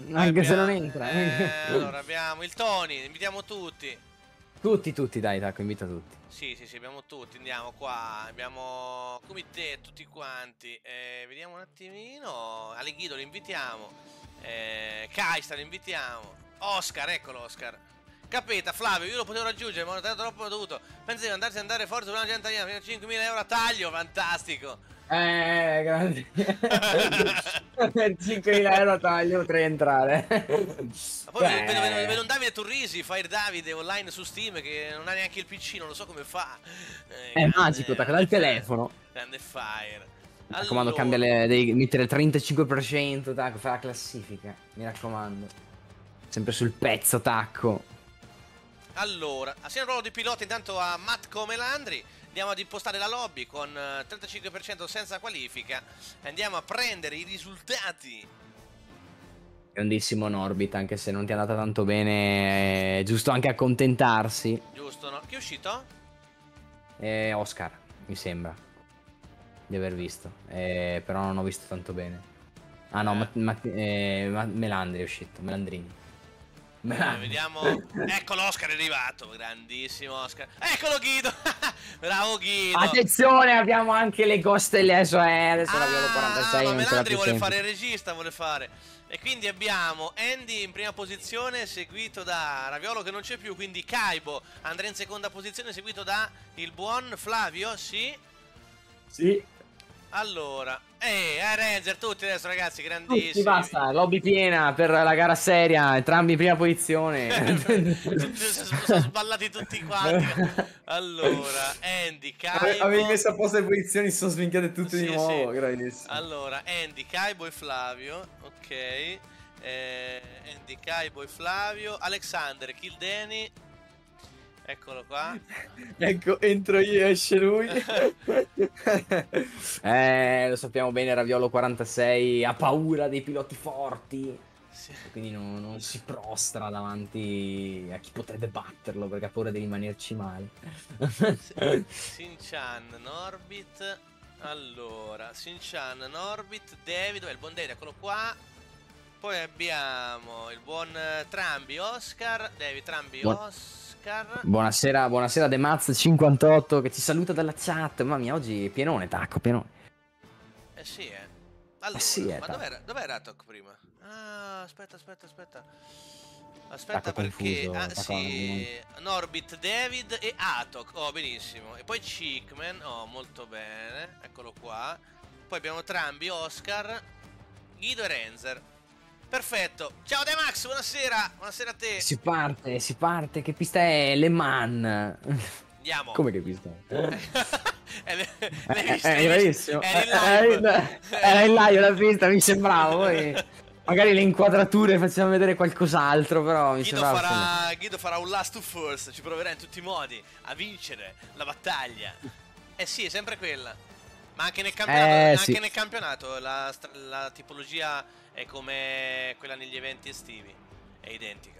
Allora, abbiamo il Tony, invitiamo tutti. Tutti, dai, Tacco, invita tutti. Sì, abbiamo tutti, andiamo qua. Abbiamo Comité, tutti quanti. Vediamo un attimino. Ale Guido lo invitiamo. Kaista lo invitiamo. Oscar, eccolo Oscar. Capita, Flavio, io lo potevo raggiungere, ma ho notato troppo ho dovuto. Pensi di andare forte per una gente italiana fino a 5.000 euro a taglio, fantastico. Grande. Per 5.000 euro a taglio potrei entrare. Ma poi vedo un Davide Turrisi, Fire Davide online su Steam che non ha neanche il PC, non lo so come fa. È magico, Tacco, dal telefono. Grande Fire. Mi raccomando, cambia devi mettere il 35%, Tacco, fa la classifica, mi raccomando. Sempre sul pezzo, Tacco. Allora, assieme al ruolo di pilota intanto a Matco Melandri andiamo ad impostare la lobby con 35% senza qualifica e andiamo a prendere i risultati. Grandissimo Norbit, anche se non ti è andata tanto bene, è giusto anche accontentarsi. Giusto, no? Chi è uscito? Oscar, mi sembra di aver visto, però non ho visto tanto bene. Ah no, Melandri è uscito, Melandrini. Vediamo. Eccolo, Oscar è arrivato. Grandissimo Oscar. Eccolo Guido. Bravo Guido. Attenzione, abbiamo anche le costelle SOE. Adesso la Violo 46. Ma Melandri vuole fare il regista, E quindi abbiamo Andy in prima posizione, seguito da Raviolo che non c'è più, quindi Kaibo andrà in seconda posizione, seguito da il buon Flavio, sì. Allora, Ranger, tutti adesso ragazzi, grandissimi. Tutti, basta, lobby piena per la gara seria, entrambi in prima posizione. Sono sballati tutti quanti. Allora, Andy, Kaibo. Avevi messo a posto le posizioni, si sono sminchiate tutte di nuovo, grandissimo. Allora, Andy, Kaibo e Flavio, ok. Andy, Kaibo e Flavio. Alexander, Kildeni. Eccolo qua. Ecco, entro io e esce lui. Lo sappiamo bene, Raviolo 46 ha paura dei piloti forti. Sì. Quindi non si prostra davanti a chi potrebbe batterlo perché ha paura di rimanerci male. Sinchan, Norbit. Allora, Sinchan, Norbit, David, il buon David, eccolo qua. Poi abbiamo il buon Trambi, Oscar. David, Trambi, Oscar. Buonasera The Maz 58 che ti saluta dalla chat. Mamma mia, oggi pienone, Tacco, pienone. Sì, Allora, ma dov'era Atok prima? Ah, aspetta. Aspetta perché confuso, sì, Norbit, David e Atok. Oh, benissimo. E poi Chickman. Oh, molto bene. Eccolo qua. Poi abbiamo Trambi, Oscar, Guido e Renzer. Perfetto. Ciao De Max, buonasera. Buonasera a te. Si parte. Che pista è? Le Man. Andiamo. Come che pista è? L'hai visto? Era in live la pista, mi sembrava. Poi magari le inquadrature facciamo vedere qualcos'altro, però mi sembrava. Guido farà un last to first. Ci proverà in tutti i modi a vincere la battaglia. Sì, è sempre quella. Ma anche nel campionato, sì. Nel campionato la tipologia è come quella negli eventi estivi, è identica.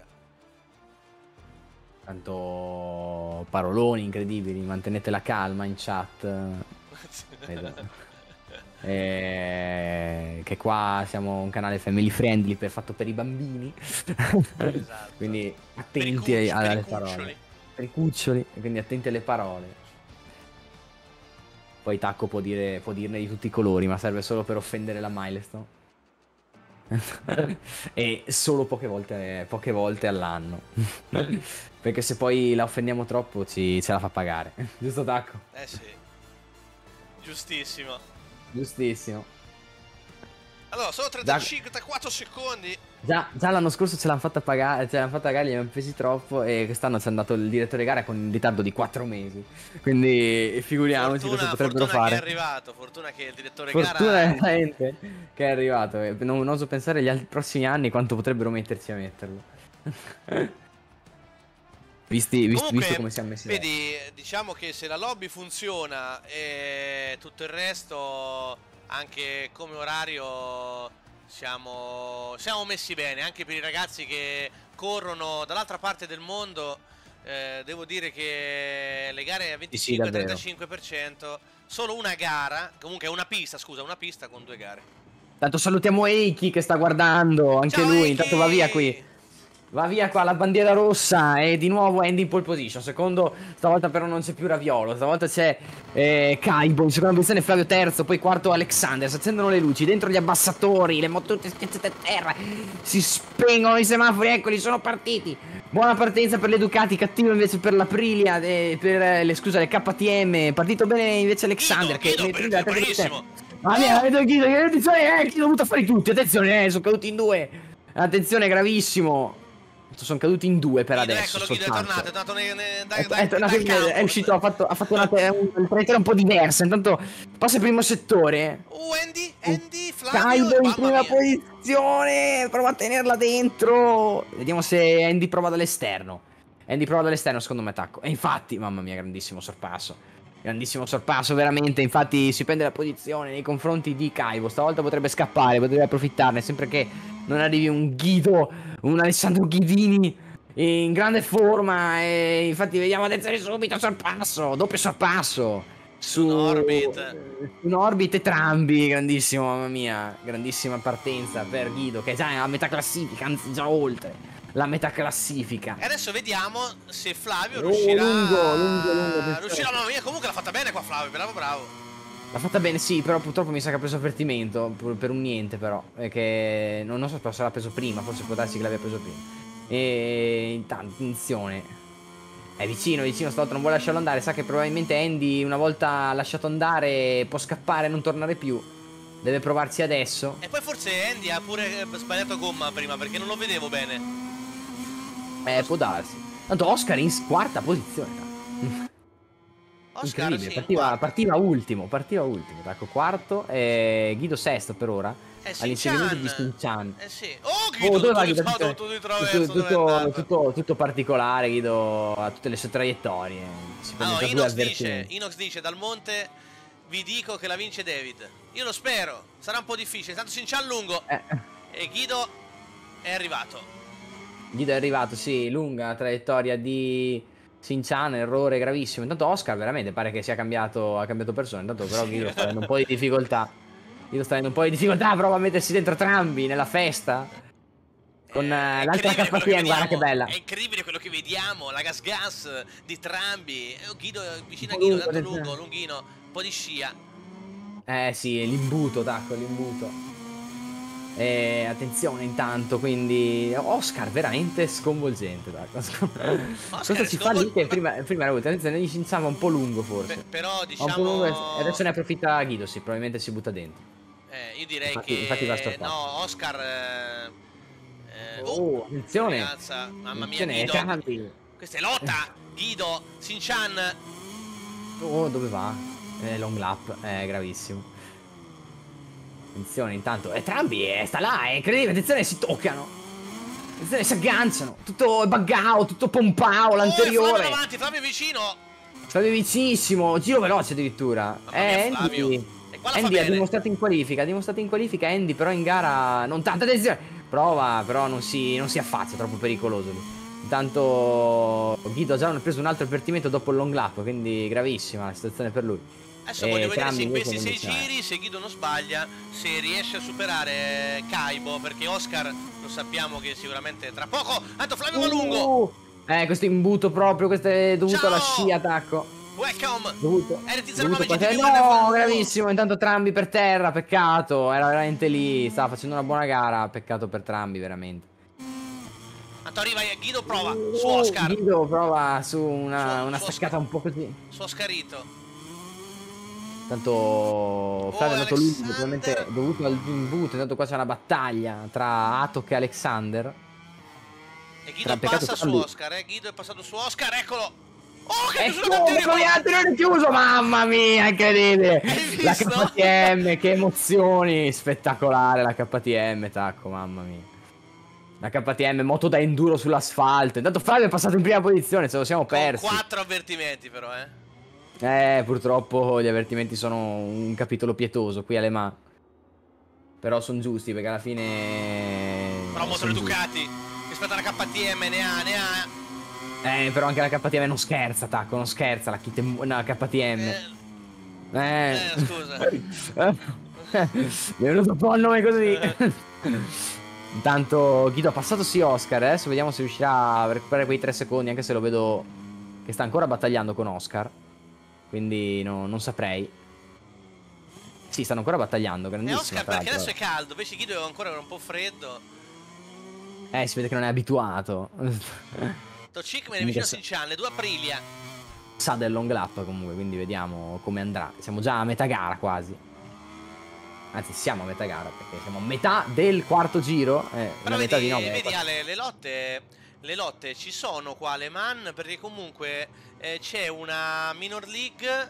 Tanto paroloni incredibili, mantenete la calma in chat. Che qua siamo un canale family friendly fatto per i bambini. Esatto. Quindi Per attenti i alle cuccioli. parole. Per i cuccioli, quindi attenti alle parole. Poi Tacco può dirne di tutti i colori, ma serve solo per offendere la Milestone. E solo poche volte all'anno. Perché se poi la offendiamo troppo ce la fa pagare. Giusto Tacco? Eh sì. Giustissimo. Giustissimo. Allora, sono 34 secondi. Già l'anno scorso ce l'hanno fatta pagare, gli abbiamo pesi troppo e quest'anno ci è andato il direttore gara con un ritardo di 4 mesi. Quindi figuriamoci cosa potrebbero fare. Fortuna che è arrivato, fortuna che il direttore Fortuna gara... veramente che è arrivato. Non oso pensare agli prossimi anni quanto potrebbero metterci a metterlo. Visto come siamo messi. Vedi, diciamo che se la lobby funziona e tutto il resto, anche come orario, siamo messi bene. Anche per i ragazzi che corrono dall'altra parte del mondo, devo dire che le gare a 25-35%, solo una gara, comunque una pista, scusa, una pista con 2 gare. Tanto salutiamo Eiki che sta guardando, anche Ciao, lui, Eiki! intanto va via qui. Va via qua la bandiera rossa e di nuovo Andy in pole position. Secondo, stavolta però non c'è più Raviolo, stavolta c'è Kaibo, in seconda posizione Flavio terzo, poi quarto Alexander. Si accendono le luci, dentro gli abbassatori, le moto tutte schiacciate a terra, si spengono i semafori, eccoli, sono partiti. Buona partenza per le Ducati, cattivo invece per l'Aprilia, per le KTM. Partito bene invece Alexander Guido, bravissimo. Ma mia, vedo Guido, che è dovuto fare tutti, attenzione, sono caduti in 2. Attenzione, gravissimo. Sono caduti in 2 per Guido, adesso. Eccolo, Guido è tornato È uscito, ha fatto una traiettoria un po' diversa. Intanto passa il primo settore. Andy, Flavio, Kaibo in prima mia. posizione. Prova a tenerla dentro. Vediamo se Andy prova dall'esterno. Secondo me attacco. E infatti, mamma mia, grandissimo sorpasso. Grandissimo sorpasso, veramente. Infatti si prende la posizione nei confronti di Kaibo. Stavolta potrebbe scappare, potrebbe approfittarne. Sempre che non arrivi un Guido, un Alessandro Ghidini in grande forma. E infatti vediamo, attenzione subito, sorpasso, doppio sorpasso su Orbit e Trambi. Grandissimo, mamma mia. Grandissima partenza per Guido, che è già a metà classifica, anzi già oltre la metà classifica. E adesso vediamo se Flavio riuscirà. Lungo. Riuscirà, mamma mia, comunque l'ha fatta bene qua Flavio, bravo. L'ha fatta bene, sì, però purtroppo mi sa che ha preso avvertimento per un niente, però. Che non so se l'ha preso prima, forse può darsi che l'abbia preso prima. E intanto, attenzione. È vicino, stavolta non vuole lasciarlo andare. Sa che probabilmente Andy, una volta lasciato andare, può scappare e non tornare più. Deve provarsi adesso. E poi forse Andy ha pure sbagliato gomma prima, perché non lo vedevo bene. Può darsi. Tanto Oscar in quarta posizione. Oscar, incredibile, sì, partiva ultimo. Tacco quarto e Guido sesto per ora. All'inserimento di Sinchan. Sì. Oh, Guido, dove va Guido? Tutto particolare. Guido ha tutte le sue traiettorie. Inox dice dal monte: vi dico che la vince David. Io lo spero, sarà un po' difficile. Tanto Sinchan lungo. E Guido è arrivato. Sì, lunga traiettoria di Sinchan, errore gravissimo. Intanto Oscar veramente pare che ha cambiato persona. Intanto però Guido sta avendo un po' di difficoltà. Prova a mettersi dentro Trambi nella festa. Con l'altra KTM, guarda che bella. È incredibile quello che vediamo, la gas di Trambi. Guido, vicino a Guido, tanto lunghino, un po' di scia. Sì, l'imbuto, Tacco, l'imbuto. Attenzione intanto, quindi Oscar veramente sconvolgente. Cosa ci fa lì che prima era avuto, attenzione, gli cinciava un po' lungo forse. Però diciamo un po' lungo, e adesso ne approfitta Guido, sì, probabilmente si butta dentro. Io direi infatti va che no, Oscar attenzione. Ragazza, mamma mia, Guido. Questa è lotta. Guido, Sinchan. Dove va? Long lap, gravissimo. Attenzione intanto, Trambi sta là, è incredibile, attenzione, si toccano. Attenzione, si agganciano. Tutto buggao, tutto pompao, l'anteriore. Flavio avanti, Flavio vicino. Flavio vicinissimo, giro veloce addirittura. Andy ha dimostrato in qualifica, Andy però in gara non tanto, attenzione. Prova, però non si affaccia, troppo pericoloso lì. Intanto Guido ha già preso un altro avvertimento dopo il long lap, quindi gravissima la situazione per lui. Adesso voglio vedere se in invece questi 6 non mi sa. giri, se Guido non sbaglia, se riesce a superare Kaibo, perché Oscar lo sappiamo che sicuramente tra poco. Tanto Flavio va lungo. Questo imbuto proprio, questo è dovuto alla Ciao! scia, tacco. Welcome. Dovuto RT09 quasi- GTV. No, gravissimo, intanto Trambi per terra, peccato, era veramente lì, stava facendo una buona gara, peccato per Trambi veramente. Tanto arriva Guido, prova su Oscar. Guido prova su una Su staccata un po' così. Su Oscarito. Tanto Flavio è andato lui, Alexander. probabilmente dovuto all'imbuto, intanto qua c'è una battaglia tra Atok e Alexander. E Guido Peccato passa su Trambi. Oscar, Guido è passato su Oscar, eccolo. Oh, che Ecco, chiusura d'anteriore. anteriore chiuso, mamma mia, incredibile. Hai La visto? KTM, che emozioni, spettacolare la KTM, tacco, mamma mia. La KTM, moto da enduro sull'asfalto. Intanto Flavio è passato in prima posizione, ce lo siamo persi. 4 avvertimenti però, Purtroppo gli avvertimenti sono un capitolo pietoso qui alle Ma. Però sono giusti perché alla fine... Però motore son giusti. Ducati rispetto alla KTM ne ha. Però anche la KTM non scherza, tacco, non scherza la KTM. Scusa. Mi è venuto un po' il nome così. Intanto Guido ha passato sì Oscar. Adesso vediamo se riuscirà a recuperare quei 3 secondi. Anche se lo vedo che sta ancora battagliando con Oscar. Quindi non saprei. Sì, stanno ancora battagliando. E Grandissimo. Oscar tra perché l'altro. adesso è caldo, invece Guido è ancora un po' freddo. Si vede che non è abituato. Chickman è vicino a Sinchan, le 2 Aprilia. Sa del long lap comunque. Quindi vediamo come andrà. Siamo già a metà gara quasi. Anzi, siamo a metà gara perché siamo a metà del quarto giro. Però Una metà di 9. vedi Ale, le lotte ci sono qua a Le Mans perché comunque c'è una minor league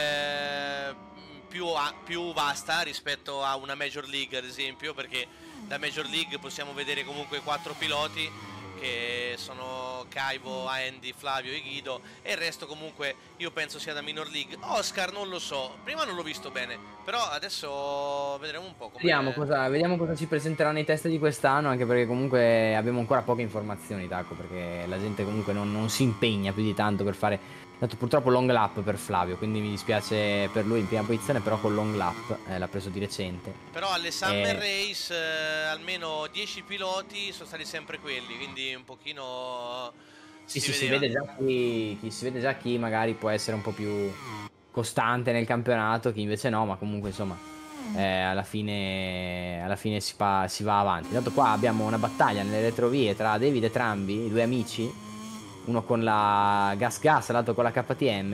più vasta rispetto a una major league ad esempio, perché da major league possiamo vedere comunque 4 piloti che sono Kaibo, Andy, Flavio e Guido, e il resto comunque io penso sia da minor league. Oscar non lo so, prima non l'ho visto bene, però adesso vedremo un po' come... Vediamo cosa ci presenterà nei test di quest'anno, anche perché comunque abbiamo ancora poche informazioni, Tacco, perché la gente comunque non si impegna più di tanto per fare... Dato purtroppo long lap per Flavio, quindi mi dispiace per lui in prima posizione, però con long lap l'ha preso di recente. Però alle Summer Race almeno 10 piloti sono stati sempre quelli, quindi un pochino... Si vede già chi magari può essere un po' più costante nel campionato, chi invece no, ma comunque insomma alla fine si va avanti. Intanto qua abbiamo una battaglia nelle retrovie tra David e Trambi, i 2 amici. Uno con la Gas, l'altro con la KTM.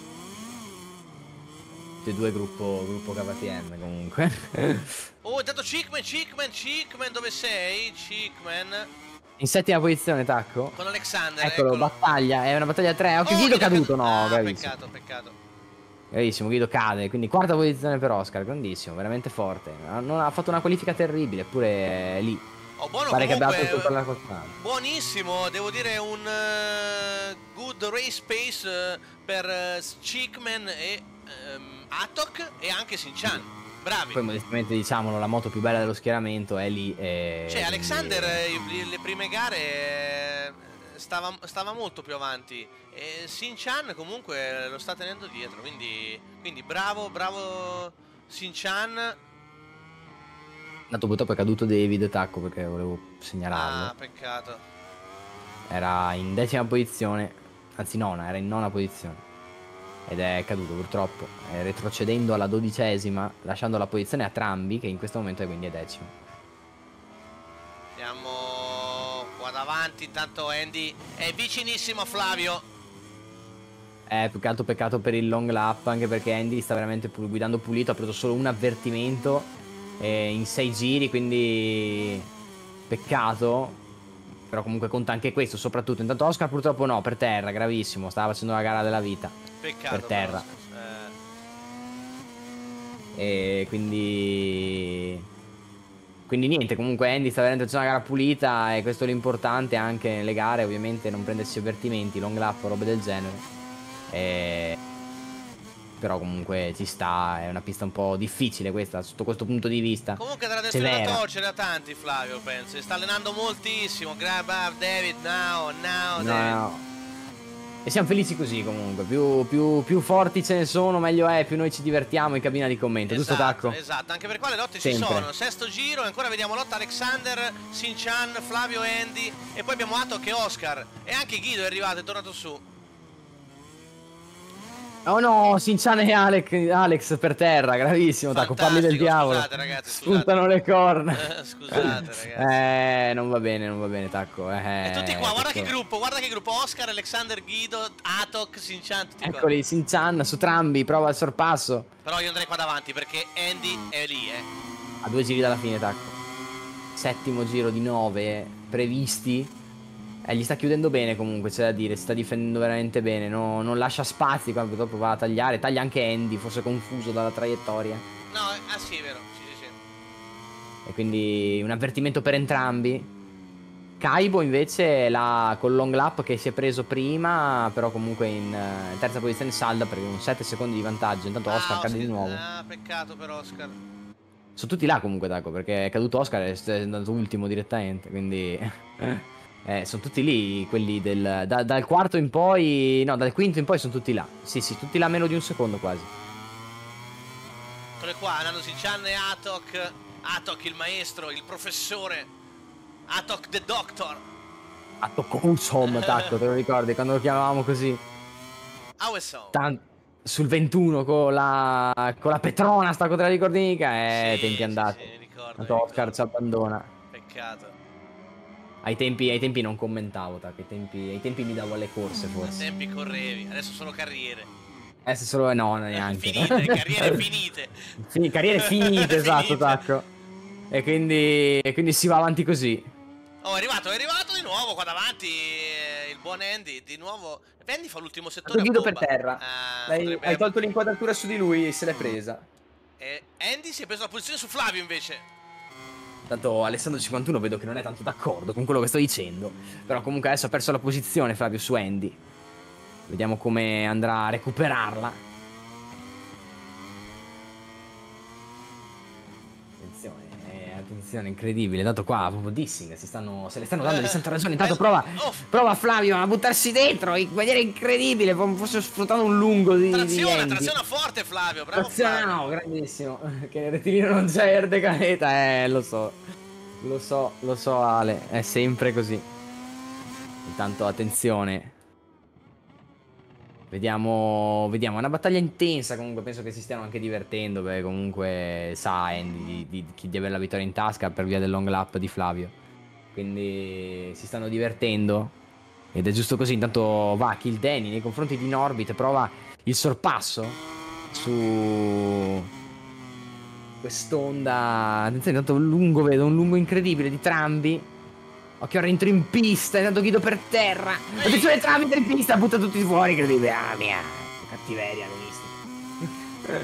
Tutti e 2 gruppo KTM comunque. Oh, è dato Chickman, dove sei? Chickman In settima posizione, Tacco. con Alexander, Eccolo, battaglia, è una battaglia a 3. Occhio, Guido è caduto, no, bravissimo. Peccato. Bravissimo, Guido cade, quindi quarta posizione per Oscar, grandissimo, veramente forte. Ha fatto una qualifica terribile, eppure è lì. Oh, buono Pare che abbia comunque, tutto per la costante. buonissimo, devo dire un good race pace per Chickman e Atok e anche Sinchan, bravi. Poi modestamente diciamolo, la moto più bella dello schieramento è lì. Cioè Alexander le prime gare stava molto più avanti e Sinchan comunque lo sta tenendo dietro, quindi bravo Sinchan. Dato purtroppo è caduto David, Tacco, perché volevo segnalarlo. Ah, peccato. Era in 10ª posizione, anzi nona, era in 9ª posizione. Ed è caduto purtroppo, retrocedendo alla 12ª, lasciando la posizione a Trambi, che in questo momento è quindi è 10º. Andiamo qua davanti, intanto Andy è vicinissimo a Flavio. Più che altro peccato per il long lap, anche perché Andy sta veramente guidando pulito, ha preso solo un avvertimento in 6 giri, quindi peccato. Però comunque conta anche questo, soprattutto. Intanto Oscar purtroppo no, per terra, gravissimo, stava facendo la gara della vita. Peccato per terra. E quindi niente, comunque Andy sta veramente facendo una gara pulita, e questo è l'importante anche nelle gare, ovviamente non prendersi avvertimenti, long lap o robe del genere. Però comunque ci sta, è una pista un po' difficile questa, sotto questo punto di vista. Comunque dalla destra da torcere a tanti Flavio, penso. Sta allenando moltissimo. Grab up David, now David. No. E siamo felici così comunque, più forti ce ne sono, meglio è, più noi ci divertiamo in cabina di commento, giusto Tacco? Esatto, anche per quale lotte Sempre. ci sono. Sesto giro, e ancora vediamo lotta Alexander, Sinchan, Flavio, Andy, e poi abbiamo Atok e Oscar, e anche Guido è arrivato, è tornato su. Oh no, Sinchan e Alex per terra, gravissimo Tacco, parli del diavolo. Scusate ragazzi, Spuntano le corna. Scusate ragazzi. Non va bene Tacco. E tutti qua, guarda questo- che gruppo, Oscar, Alexander, Guido, Atok, Sinchan, tutti qua. Eccoli, Sinchan su Trambi, prova il sorpasso. Però io andrei qua davanti perché Andy è lì, A 2 giri dalla fine Tacco. Settimo giro di 9 previsti. Gli sta chiudendo bene comunque, c'è da dire, si sta difendendo veramente bene, non lascia spazi quando dopo va a tagliare, taglia anche Andy, forse confuso dalla traiettoria. No, sì, è vero, sì. E quindi un avvertimento per entrambi. Kaibo invece col long lap che si è preso prima, però comunque in terza posizione salda perché un 7 secondi di vantaggio, intanto Oscar cade di nuovo. Peccato per Oscar. Sono tutti là comunque Daco, perché è caduto Oscar e è andato ultimo direttamente, quindi... sono tutti lì, quelli dal quarto in poi, no, dal quinto in poi sono tutti là. Sì, tutti là meno di un secondo quasi. Eccole qua, Nano Sinchan e Atok. Atok il maestro, il professore. Atok the doctor. Atok Usom, Tacco, te lo ricordi quando lo chiamavamo così? Aweso. Sul 21 con la Petrona, sta cosa te la ricordi mica? Tempi andati. Sì, ricordo. Tanto Oscar ci abbandona. Peccato. Ai tempi non commentavo, Tacco, ai tempi mi davo alle corse Ai forse. tempi correvi, adesso sono carriere. Se solo no, neanche. Finite, carriere finite. Carriere finite, esatto, Tacco. E quindi si va avanti così. Oh, è arrivato di nuovo qua davanti il buon Andy, di nuovo. Andy fa l'ultimo settore. Guido per terra. Hai tolto l'inquadratura su di lui e se l'è presa. Andy si è preso la posizione su Flavio invece. Tanto Alessandro 51 vedo che non è tanto d'accordo con quello che sto dicendo. Però comunque adesso ha perso la posizione Flavio su Andy. Vediamo come andrà a recuperarla. Attenzione, incredibile. Dato qua proprio dissing, se le stanno dando di santa ragione. Intanto prova Flavio a buttarsi dentro in maniera incredibile, forse sfruttando un lungo di Andy. Traziona forte Flavio, bravo. Traziona, no, grandissimo. Che nel rettilineo non c'è Erde Caneta, lo so Ale, è sempre così. Intanto attenzione. Vediamo, è una battaglia intensa comunque, penso che si stiano anche divertendo, perché comunque sa Andy di avere la vittoria in tasca per via del long lap di Flavio. Quindi si stanno divertendo ed è giusto così. Intanto va Kildani nei confronti di Norbit, prova il sorpasso su quest'onda. Attenzione, intanto vedo un lungo incredibile di Trambi. Occhio al rientro in pista, è andato Guido per terra. Attenzione, Trambi in pista, butta tutti fuori, incredibile. Ah mia, cattiveria agonistica.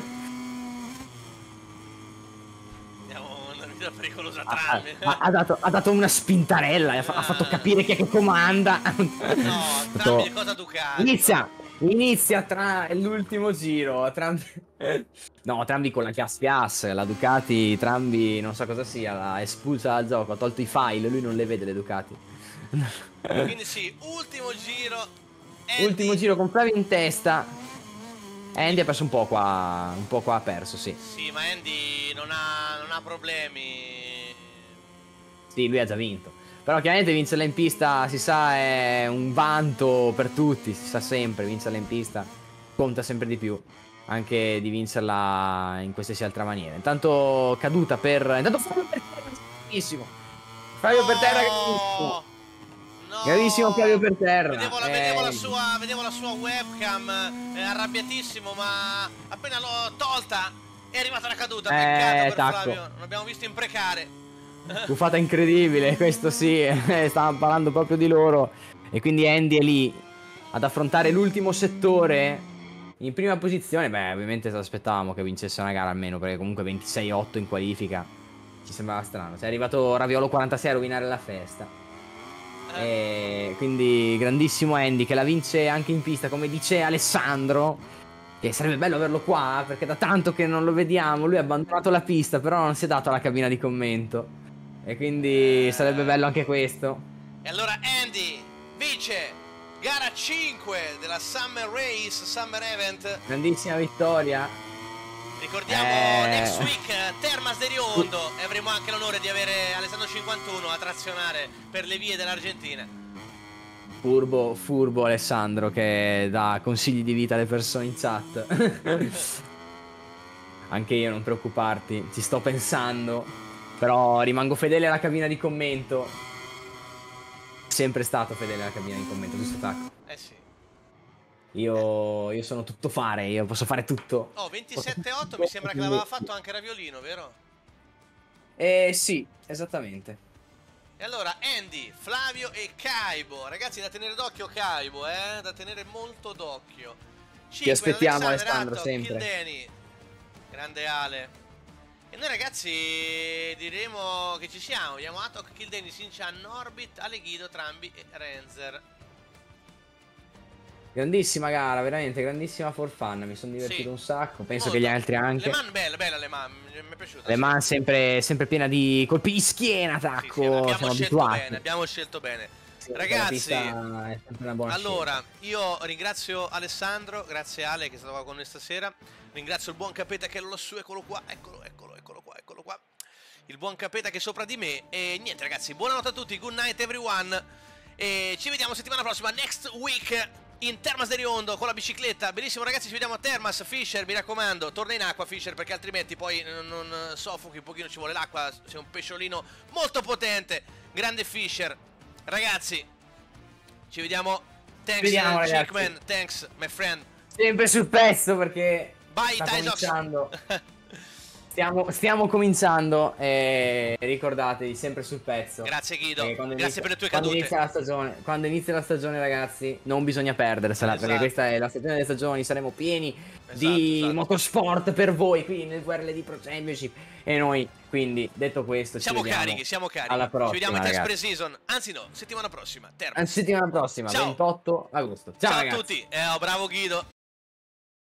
Andiamo una vita pericolosa Trambi. Ha dato una spintarella, ha fatto capire chi è che comanda. No, Trambi di cosa Ducati. Inizia tra l'ultimo giro. Trambi con la Gas, la Ducati, Trambi non so cosa sia, l'ha espulsa dal gioco, ha tolto i file, lui non le vede le Ducati. Quindi sì, ultimo giro. Andy. Ultimo giro con Flavio in testa. Andy ha perso un po' qua ha perso, sì. Sì, ma Andy non ha problemi. Sì, lui ha già vinto. Però chiaramente vincerla in pista, si sa, è un vanto per tutti, si sa sempre, vincerla in pista conta sempre di più. Anche di vincerla in qualsiasi altra maniera. Intanto caduta intanto Flavio per terra, bravissimo. Flavio per terra, gravissimo. No. Gravissimo Flavio per terra. Vedevo la sua webcam, arrabbiatissimo, ma appena l'ho tolta è arrivata la caduta. Peccato per Tacco. Flavio, non abbiamo visto imprecare. Buffata incredibile, questo sì, stavamo parlando proprio di loro. E quindi Andy è lì ad affrontare l'ultimo settore in prima posizione. Beh, ovviamente ci aspettavamo che vincesse una gara almeno, perché comunque 26-8 in qualifica ci sembrava strano. È arrivato Raviolo 46 a rovinare la festa. E quindi grandissimo Andy, che la vince anche in pista, come dice Alessandro, che sarebbe bello averlo qua, perché da tanto che non lo vediamo. Lui ha abbandonato la pista, però non si è dato alla cabina di commento. E quindi sarebbe bello anche questo. E allora Andy vince Gara 5 della Summer Race, Summer Event. Grandissima vittoria. Ricordiamo next week Termas de Riondo e avremo anche l'onore di avere Alessandro 51 a trazionare per le vie dell'Argentina. Furbo Alessandro che dà consigli di vita alle persone in chat. Anche io, non preoccuparti, ci sto pensando, però rimango fedele alla cabina di commento. Sempre stato fedele alla cabina di commento, giusto Tac? Eh sì. Io sono tutto fare, io posso fare tutto. Oh, 27-8 mi sembra che l'aveva fatto anche Raviolino, vero? Sì, esattamente. E allora Andy, Flavio e Kaibo. Ragazzi, da tenere d'occhio Kaibo, da tenere molto d'occhio. Ti aspettiamo Alessandro, sempre. Kildeni, grande Ale. E noi ragazzi diremo che ci siamo. Abbiamo Atok, Kildeni, Sinchan, Norbit, Ale Guido, Trambi e Renzer. Grandissima gara, veramente grandissima for fun. Mi sono divertito un sacco. Penso molto. che gli altri anche. Le man bella Le man, mi è piaciuta. Le man sempre piena di colpi di schiena, Tacco. Sì, siamo abituati. Abbiamo scelto bene. Sì, ragazzi, è sempre una buona allora io ringrazio Alessandro, grazie Ale che è stato qua con noi stasera. Ringrazio il buon Capeta che è lassù, eccolo qua. Il buon Capeta che è sopra di me. E niente ragazzi, buonanotte a tutti, good night everyone. E ci vediamo settimana prossima, next week, in Termas de Riondo con la bicicletta. Benissimo ragazzi, ci vediamo a Termas. Fisher, mi raccomando, torna in acqua Fisher, perché altrimenti poi non soffochi un pochino, ci vuole l'acqua. Sei un pesciolino molto potente. Grande Fisher. Ragazzi, ci vediamo. Thanks Chickman, thanks my friend. Sempre sul pezzo perché bye, sta cominciando. Stiamo cominciando e ricordatevi, sempre sul pezzo. Grazie Guido, grazie per le tue cadute. Quando inizia la stagione ragazzi non bisogna perdersela, perché questa è la stagione delle stagioni, saremo pieni di motorsport per voi qui nel WRLD Pro Championship e noi, quindi detto questo siamo carichi. Alla prossima, ci vediamo in test ragazzi. pre-season, anzi no, settimana prossima, settimana prossima, ciao. 28 agosto. Ciao a ragazzi. tutti, bravo Guido.